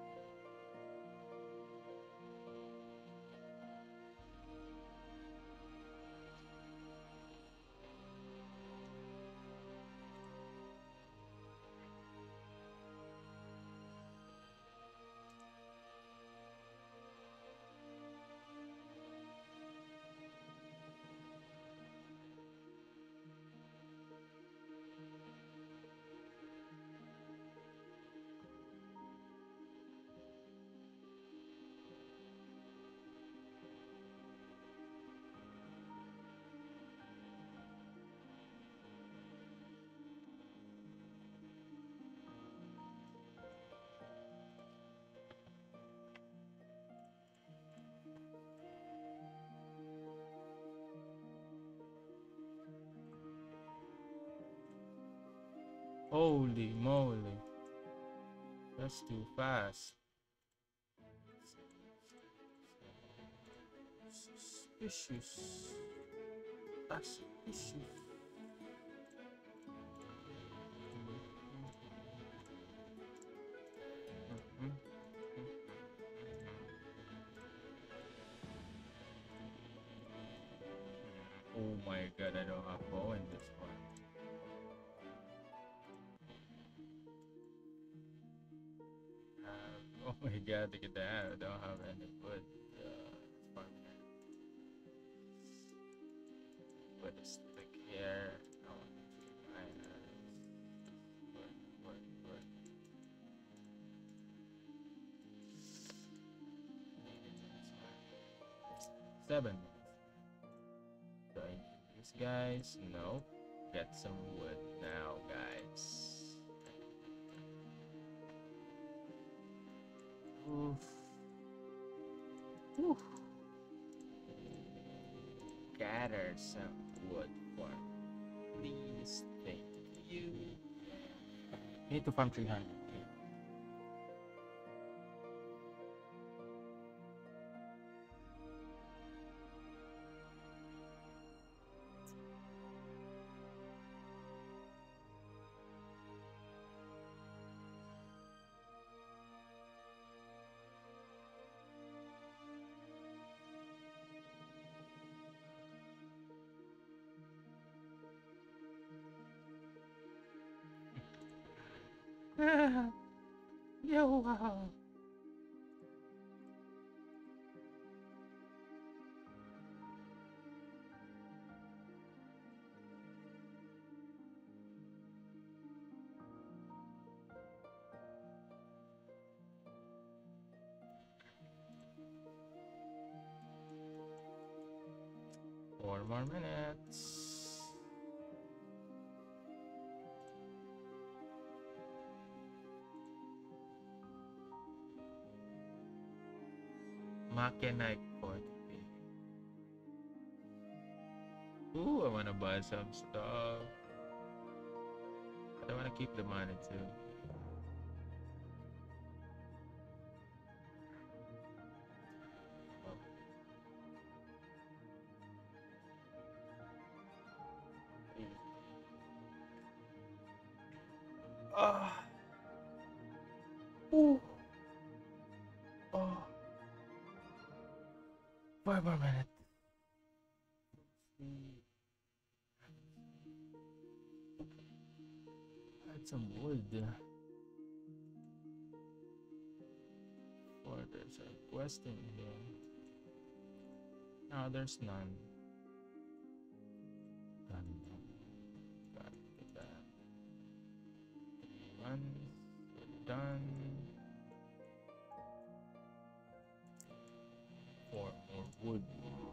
Holy moly. That's too fast. Suspicious. That's suspicious. Oh my god, I don't have bow in this one. Oh my god, look at that. I don't have any wood. Put a stick here. I want to miners. Wood. 7 minutes. Do I need these guys? No. Get some wood now, guys. Oof. Oof. Gather some wood for me. Please, thank you. Need to farm 300. Yo, wow. Four more minutes. Mechanic 40. Ooh, I wanna buy some stuff. I don't wanna keep the money too. 5 more minutes. Add some wood. Or there's a quest in here. No, there's none. Done. Gotta get that. Run. Done. 4 more wood.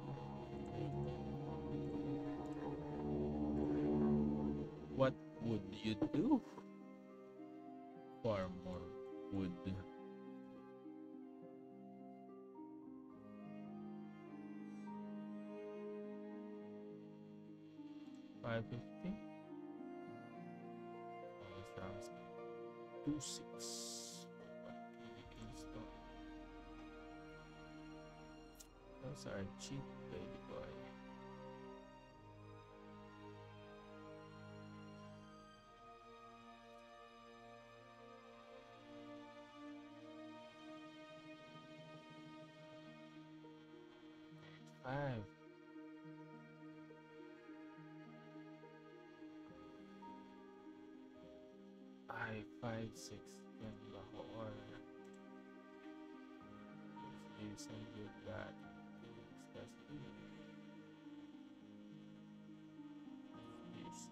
What would you do? 4 more wood. 550. Oh, this round's 26. Those are cheap, baby boy. Five. Five, 6, 10 Lahore. Let's do some good bad. Let's do this.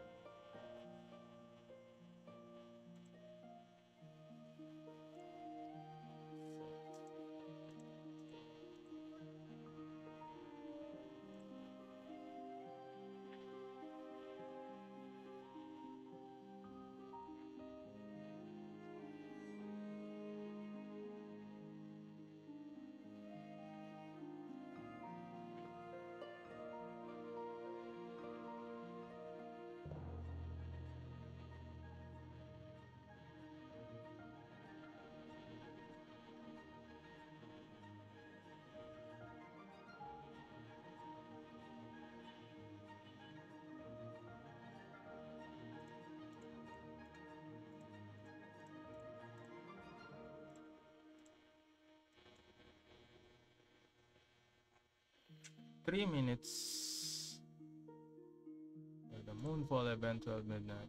3 minutes. The Moonfall event 12 midnight.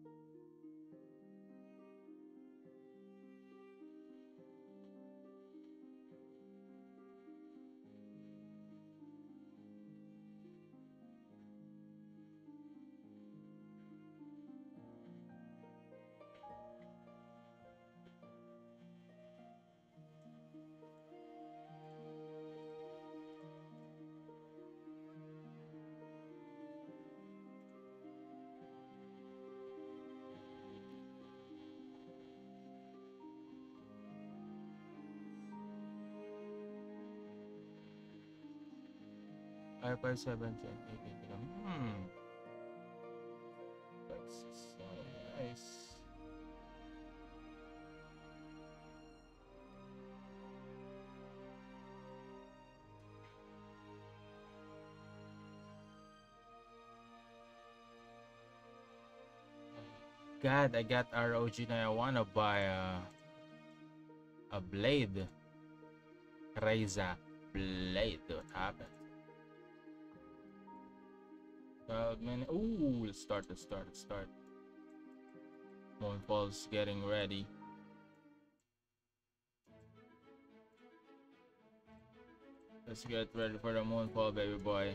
Five, 7, 10, 8. That's so nice. God, I got ROG now. I wanna buy a blade. Razor blade. What happened? 12 minutes. Ooh, let's start. Moonfall's getting ready. Let's get ready for the Moonfall, baby boy.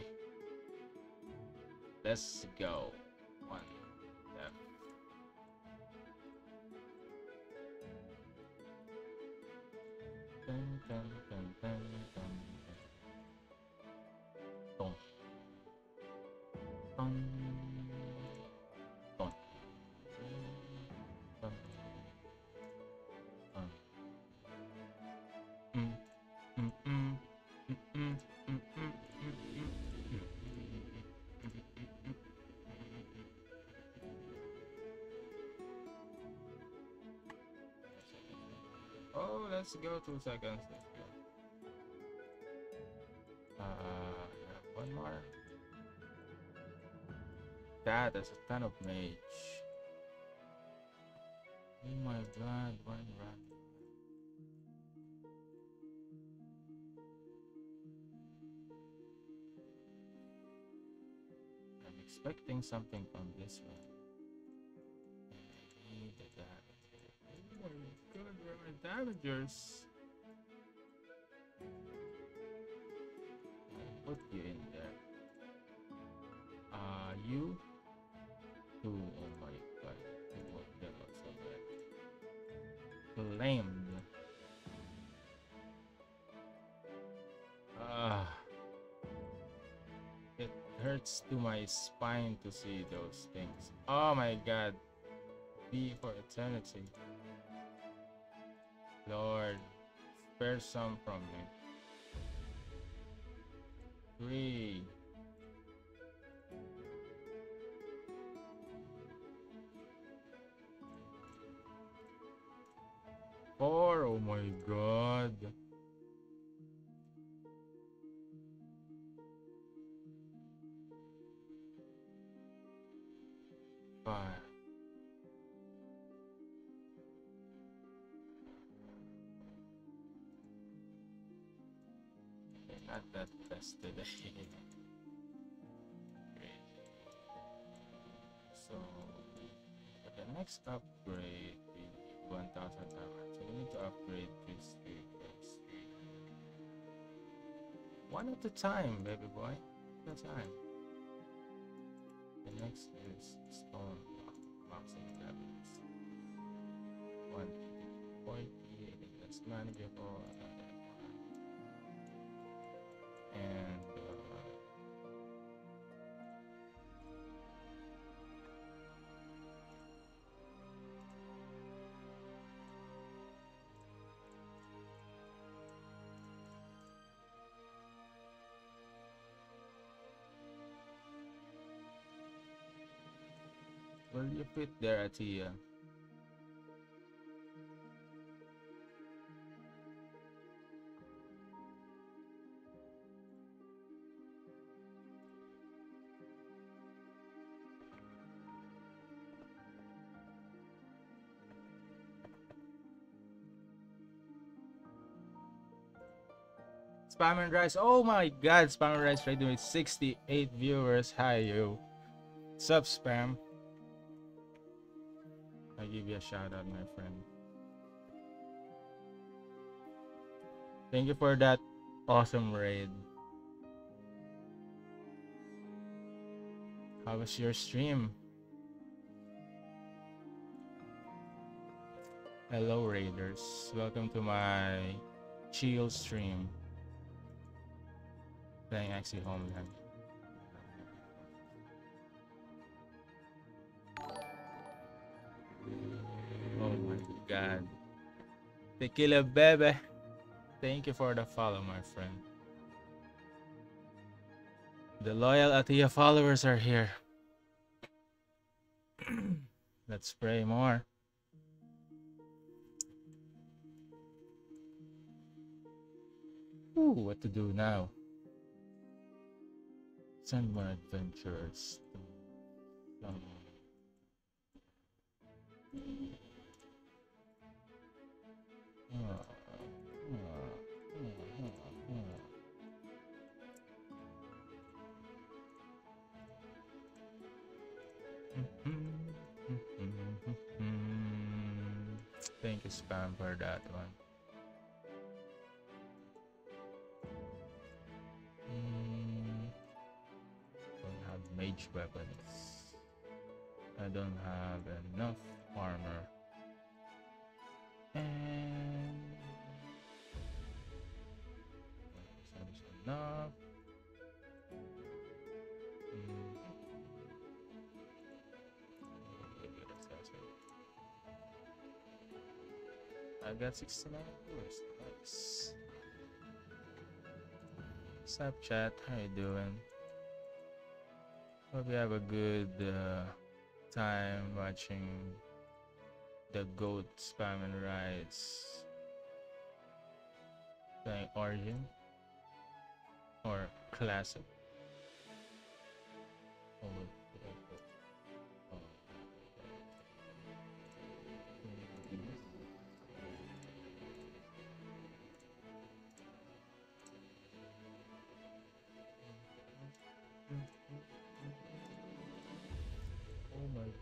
Let's go. 1 left. Dun, dun, dun, dun, dun. Dun. Dun. Dun. Dun. Dun. Mm. Mm, mm. Mm, mm, mm, mm, mm, mm. Oh, let's go 2 seconds. One more. That's a ton of mage. Oh my god, run. expecting something from this one. I need the damager. Oh my god, where are my damagers? I put you in there. You two, oh my god, two of them are so bad. Flamed. It hurts to my spine to see those things. Oh my god. Be for eternity. Lord, spare some from me. 3. 4. Oh my god. 5. Not that tested. Great. So for the next upgrade we need 1000 diamonds. So we need to upgrade this tree first. One at a time, baby boy. At a time. The next is stone maxing levels. 140, I think that's manageable. And will you fit there, Atia? Spam and Rice. Oh my god, Spam and Rice right with 68 viewers. Hi, you. What's up, Spam? I give you a shout out, my friend. Thank you for that awesome raid. How was your stream? Hello, raiders. Welcome to my chill stream. Playing Axie Homeland. Oh my god. Tequila baby. Thank you for the follow, my friend. The loyal Atia followers are here. Let's pray more. Ooh, what to do now? Send more adventurers. Thank you, Spam, for that one. Don't have mage weapons. I don't have enough armor. And that is enough. I got 69 viewers. Nice. What's up, chat? How you doing? Hope you have a good time watching the goat spam and rides playing Origin or Classic. Oh,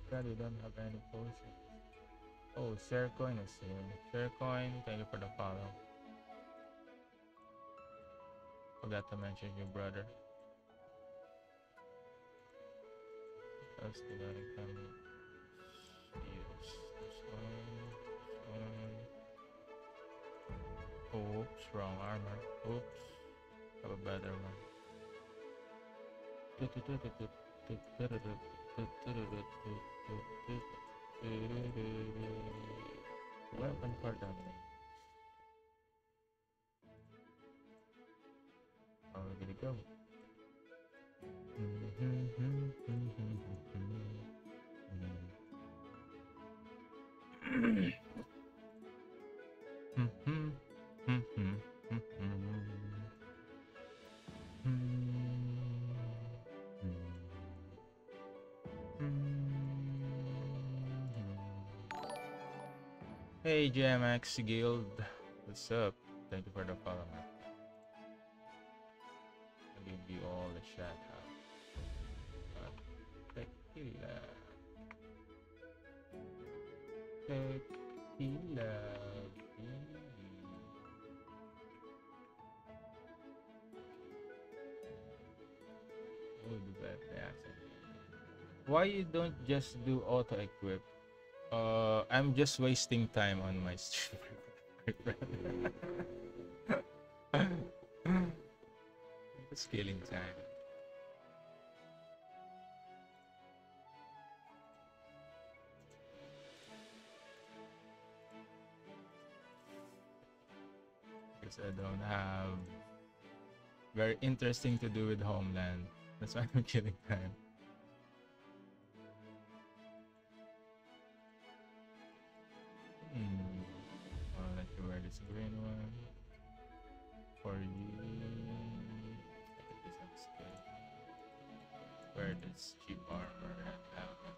God, we don't have any potions. Oh, Sharecoin is here. Sharecoin, thank you for the follow. Forgot to mention you, brother. That's the other camera. Yes, this one. Oops, wrong armor. Oops, have a better one. Weapon for damage. How are we gonna go? Hey GMX Guild, what's up? Thank you for the follow, man. I'll give you all the shout out. Tequila. Tequila. We'll do that accent. Why you don't just do auto equip? I'm just wasting time on my stream. It's killing time. Because I don't have very interesting to do with Homeland. That's why I'm killing time. I'll let you wear this green one. For you, this looks good. Wear this cheap armor and helmet.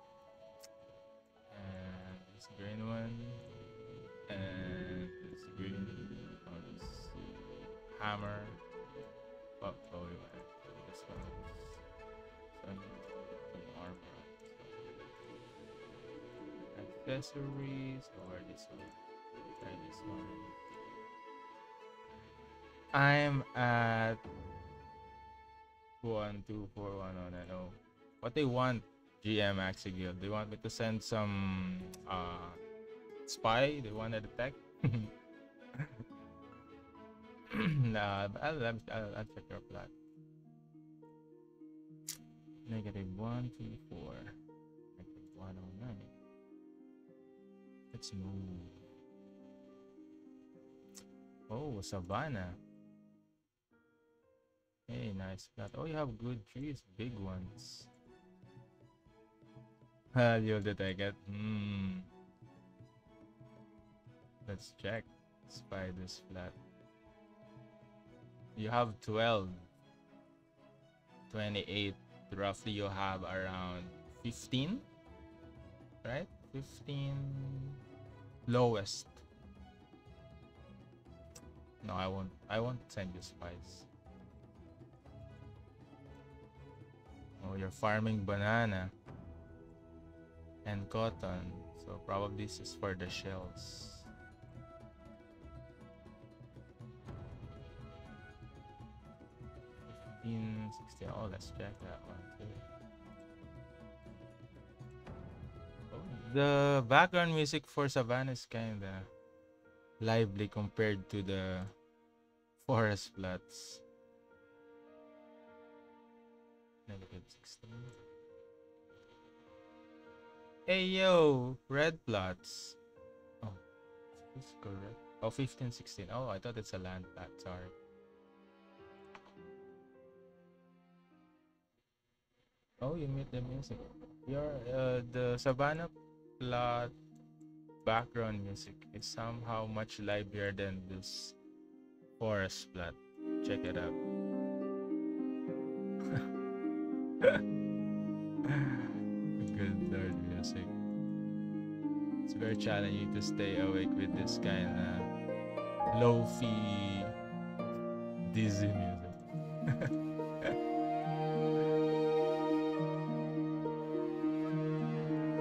And this green one. And this green. Oh, this hammer. Oh, we went. This one. Some armor. Accessories. Or this one. Try this one. I'm at 12411. What they want, GM Axie Guild? They want me to send some spy? They want to detect? Nah, I'll check your plot. Negative 124. Negative 109. Let's move. Oh, Savannah. Hey, nice plot. Oh, you have good trees, big ones. You'll detect it. Let's check. Spy this flat. You have 12. 28. Roughly, you have around 15. Right? 15. Lowest. No, I won't send you spies. Oh, you're farming banana and cotton, so probably this is for the shells. 1560. Oh, let's check that one too. Oh, the background music for Savannah is kinda lively compared to the forest plots. Negative 16. Hey yo, red plots. Oh, is this correct? Oh, 15, 16. Oh, I thought it's a land plot. Sorry. Oh, you mute the music. The Savannah plot background music is somehow much livelier than this forest plot. Check it out. Good Lord music. It's very challenging to stay awake with this kind of lo-fi dizzy music. 15,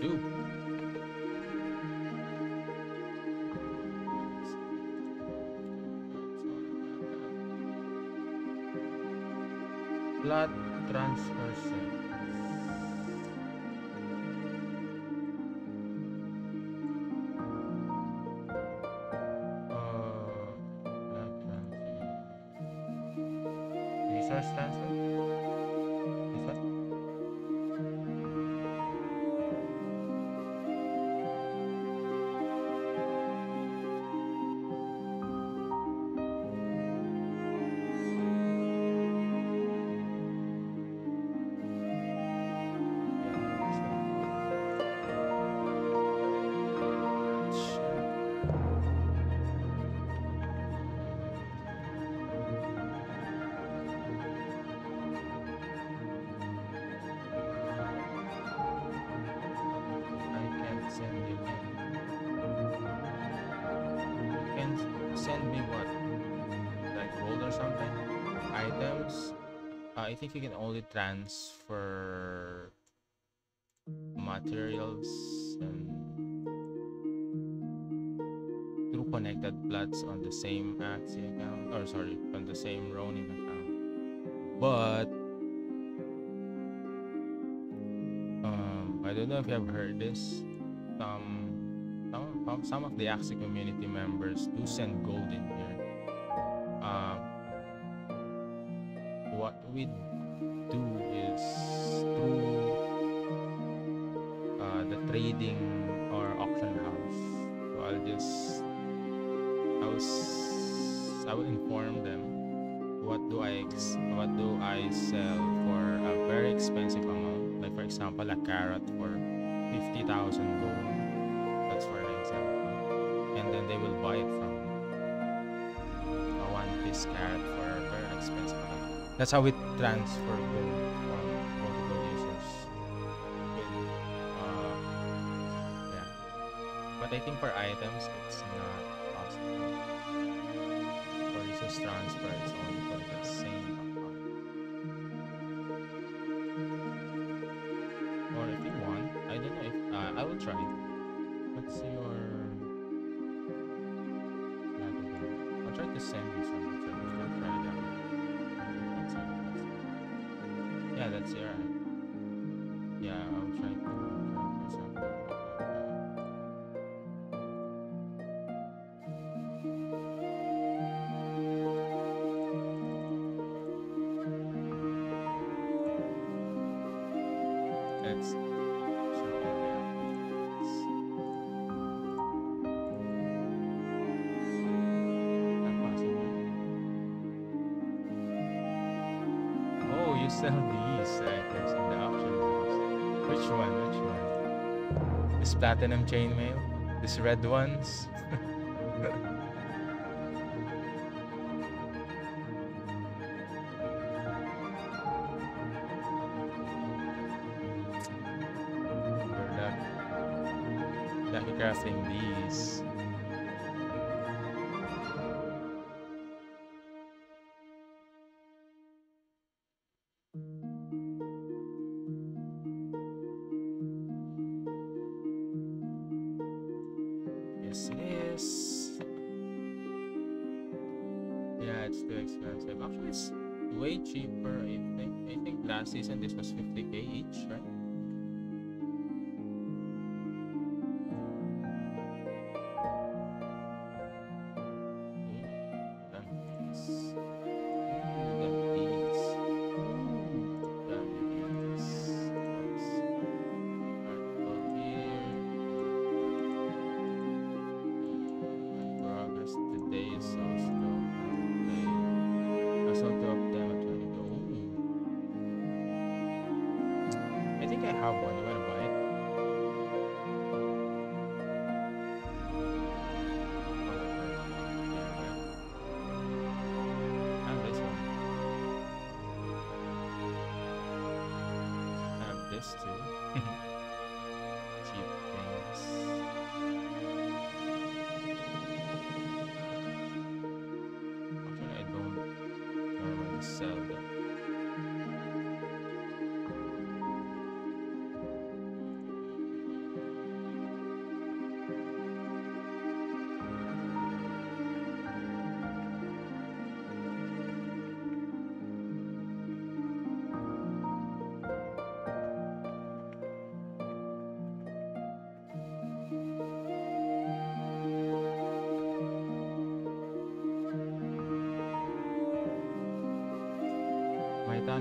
2. Plot transfer service. Plot transfer. Resource transfer? This one? Send me what? Like gold or something? Items? I think you can only transfer materials and through connected plots on the same Axie account. Or sorry, on the same Ronin account. But I don't know if you have heard this. Some of the Axie community members do send gold in here. What we do is through the trading or auction house. So I will inform them what do I sell for a very expensive amount. Like for example, a carrot for 50,000 gold. That's for an example. And then they will buy it from a one-piece carrot for a very expensive amount. That's how we transfer gold from multiple users. Yeah. But I think for items, it's not possible. For resource transfer, it's only for the same account. Or if you want, I don't know if I will try. What's your I'll try to send you some service. We'll try it out. Yeah, that's your yeah, I'll try to something. Let's sell these items in the auction house. Which one? This platinum chainmail? These red ones? We're lucky crafting these. Actually, it's way cheaper. I think last season this was 50k each, right?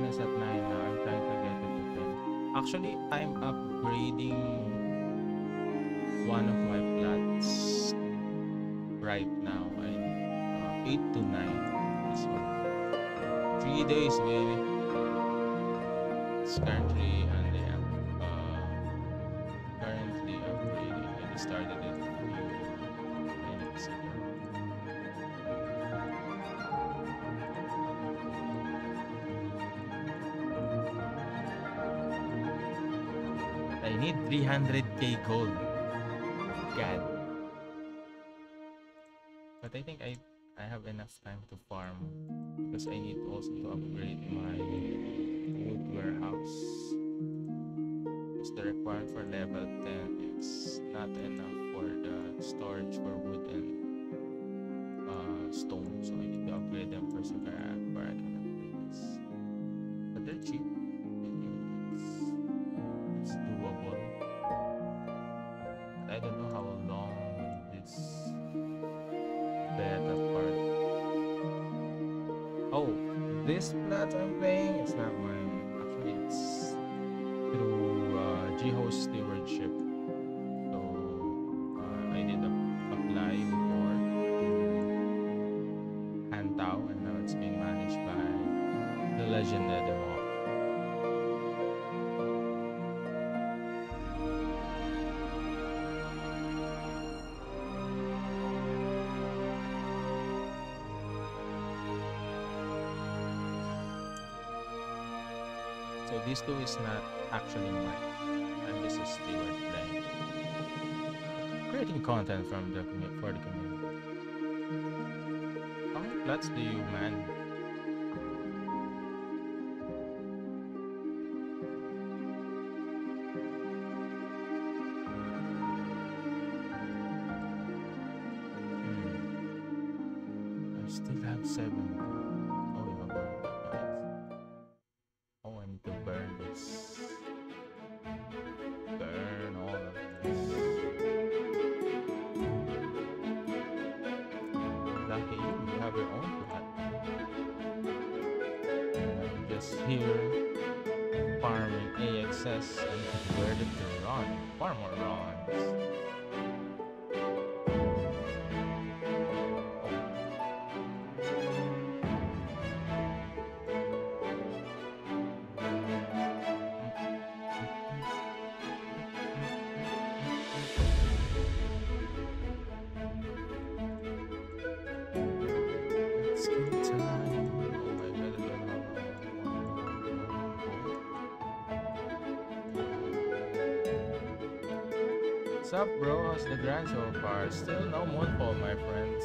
is at 9 now. I'm trying to get it to 10. Actually, I'm upgrading one of my plots right now. 8 to 9. This one. 3 days, baby. It's currently and currently upgrading. I just started it a few minutes ago. I need 300k gold. God. But I think I have enough time to farm because I need also to upgrade my wood warehouse. Because the requirement for level 10 is not enough for the storage for wood and stone, so I need to upgrade them first before I can upgrade this. But they're cheap. It's doable. But I don't know how long this beta part. Oh, this plat I'm playing, it's not mine. Actually, it's through G-Host stewardship. So I did apply before to Hantao, and now it's being managed by the legend Edemo. So these two is not actually mine. And this is steward playing. Creating content from the for the community. How many plots do you man? I still have 7. Oh, you have one. Nice. Oh, I need to burn this. Burn all of this. Lucky you, you have your own plat. I'm just here farming AXS and converted to Ron. Far more Rons. What's up, bro? How's the grind so far? Still no moonfall, my friends.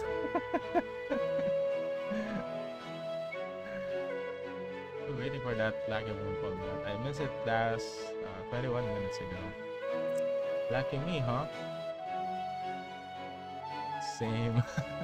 We're waiting for that lucky moonfall, man. I missed it last 21 minutes ago. Lucky me, huh? Same.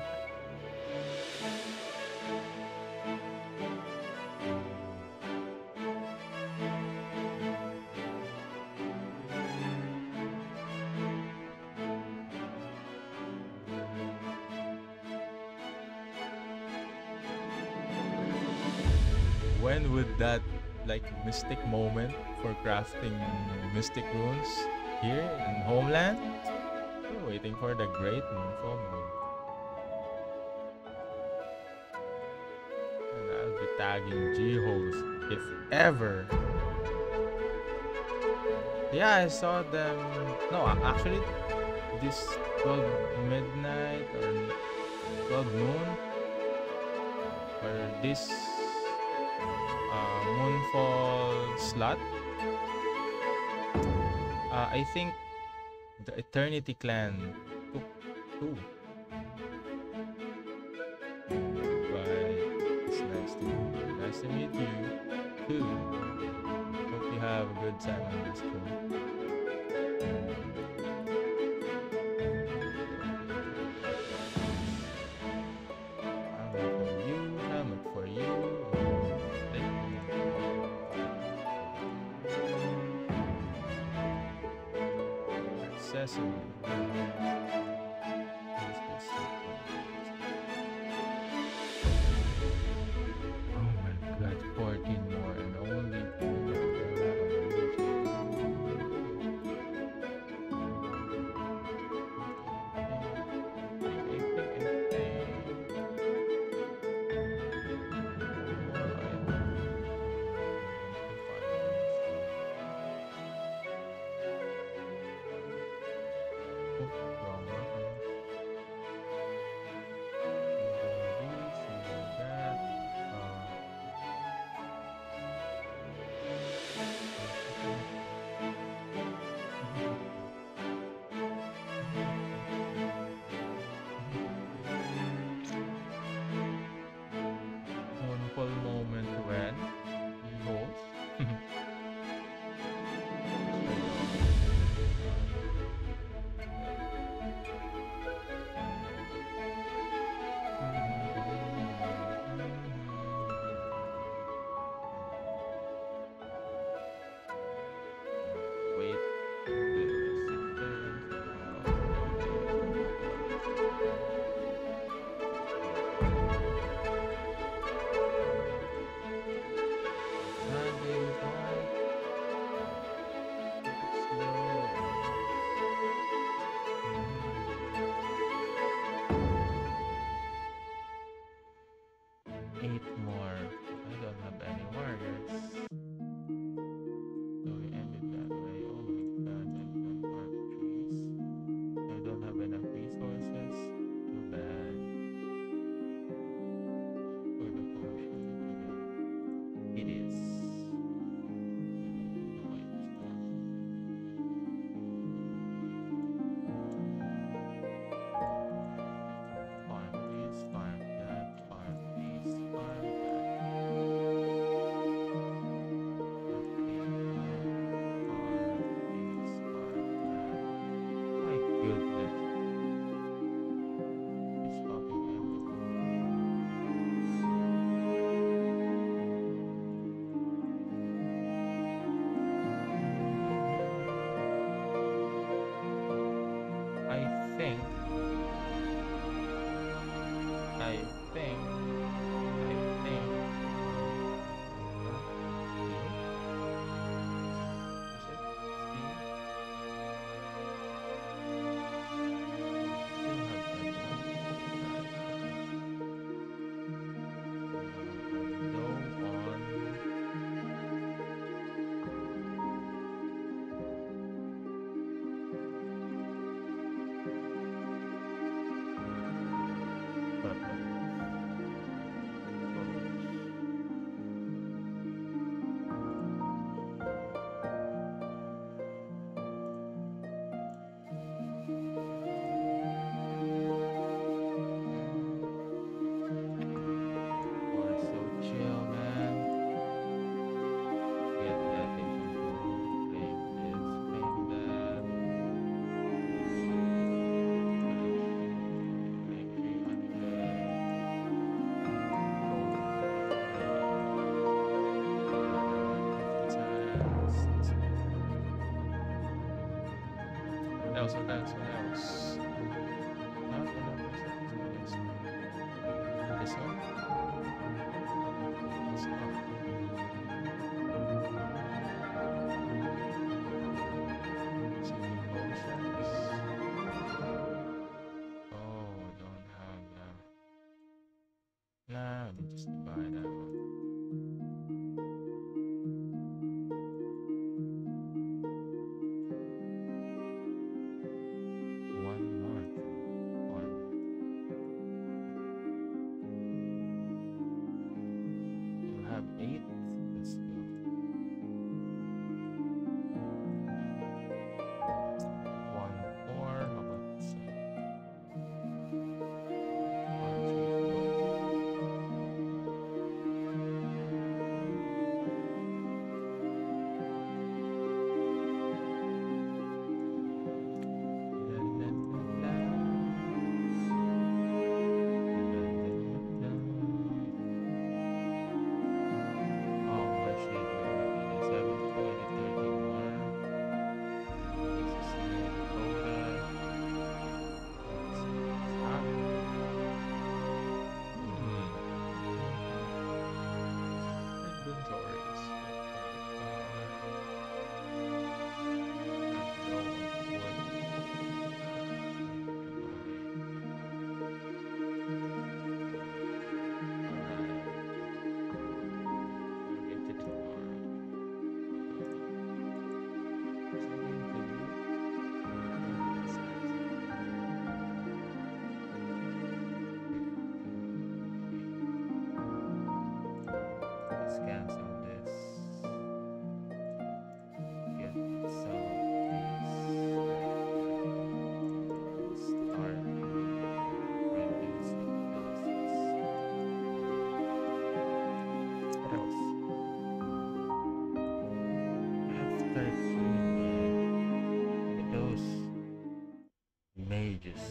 When would that like mystic moment for crafting mystic runes here in Homeland? We're waiting for the great moonfall moon. And I'll be tagging G-Host if ever. Yeah, I saw them. No, actually, this 12 midnight or 12 noon or this moonfall slot. I think the Eternity Clan took 2. But it's nice to meet you too. Hope you have a good time on this tour. Helmet for you. Accessory. Oh my god, 14 more and Wait. Eight more. I don't have any warriors. So we ended that way. Oh my god, I don't have trees. I don't have enough resources. Too bad. For the potion. It is. No, I just don't. Farm this, farm that, farm this, farm that. My goodness. It's fucking I think what else? Not enough resources. This one? This one. Some potions. Oh, don't have that. Nah, let me just buy that one. Start with those mages.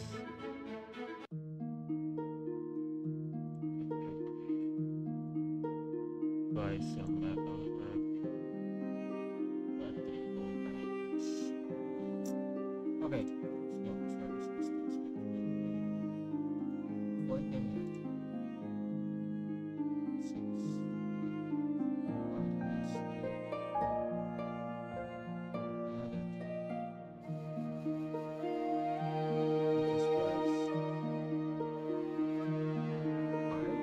Buy some metal herb. Got 3 gold diamonds. Okay, let's go service this thing. 40 minutes. 6. 1 plus 2. Another 2. This price. 5.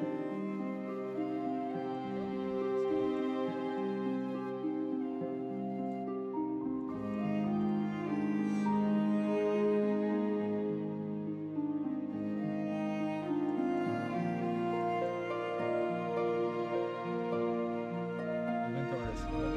Inventory is full.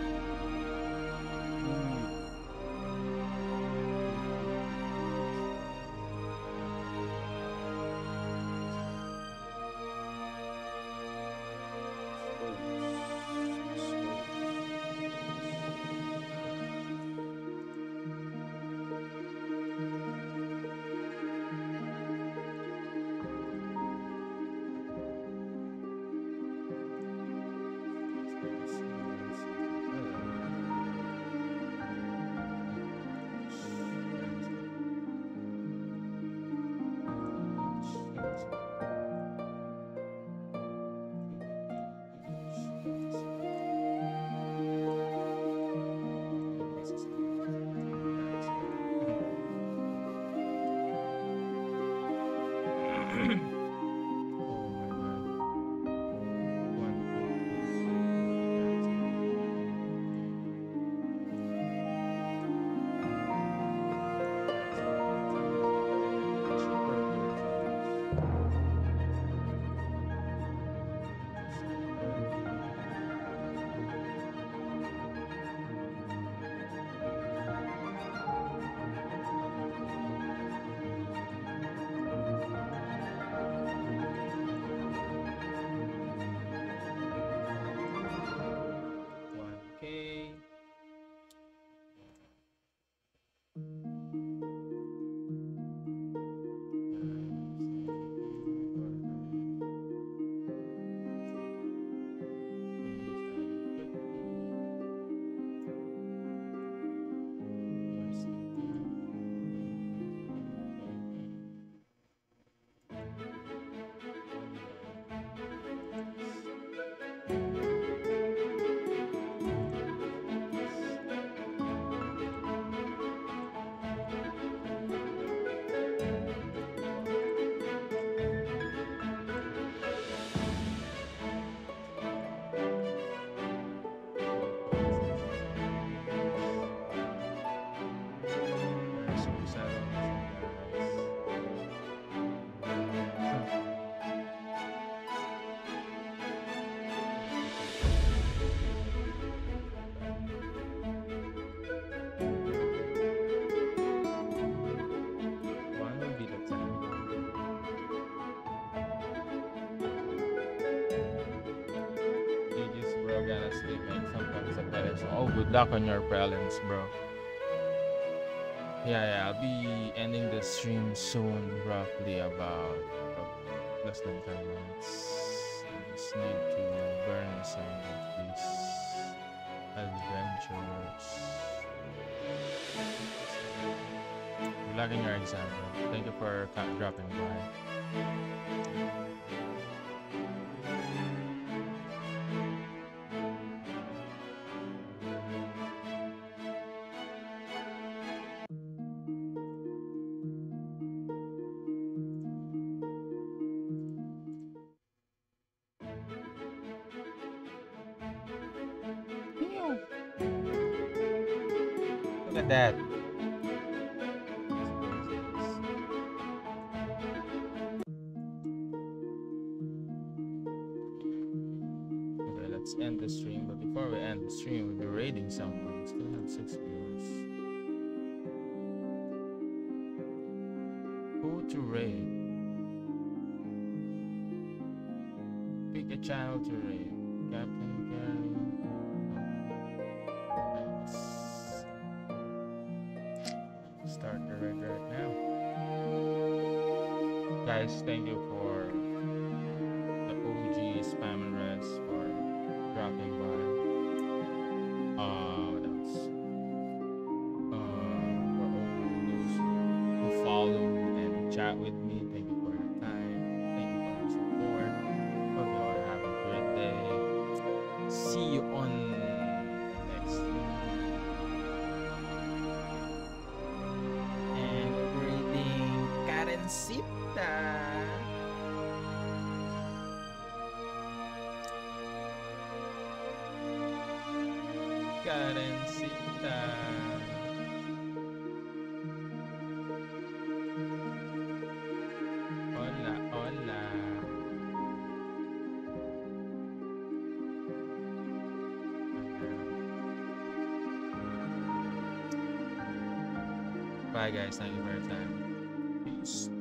Oh, good luck on your prelims, bro. Yeah, I'll be ending the stream soon, roughly about less than 10 minutes. I just need to burn some of these adventures. Good luck in your exam, bro. Thank you for dropping by. Look at that. Okay, let's end the stream. But before we end the stream, we'll be raiding someone. Still have 6 viewers. Who to raid? Pick a channel to raid. Captain Carry. No. Guys, thank you for the OG spammers for dropping by. What else? For all those who follow and chat with me, thank you for your time. Thank you for your support. Hope you all have a great day. See you on the next and greeting Karencita. Karencita. Hola, hola. Bye guys, thank you for your time. Peace.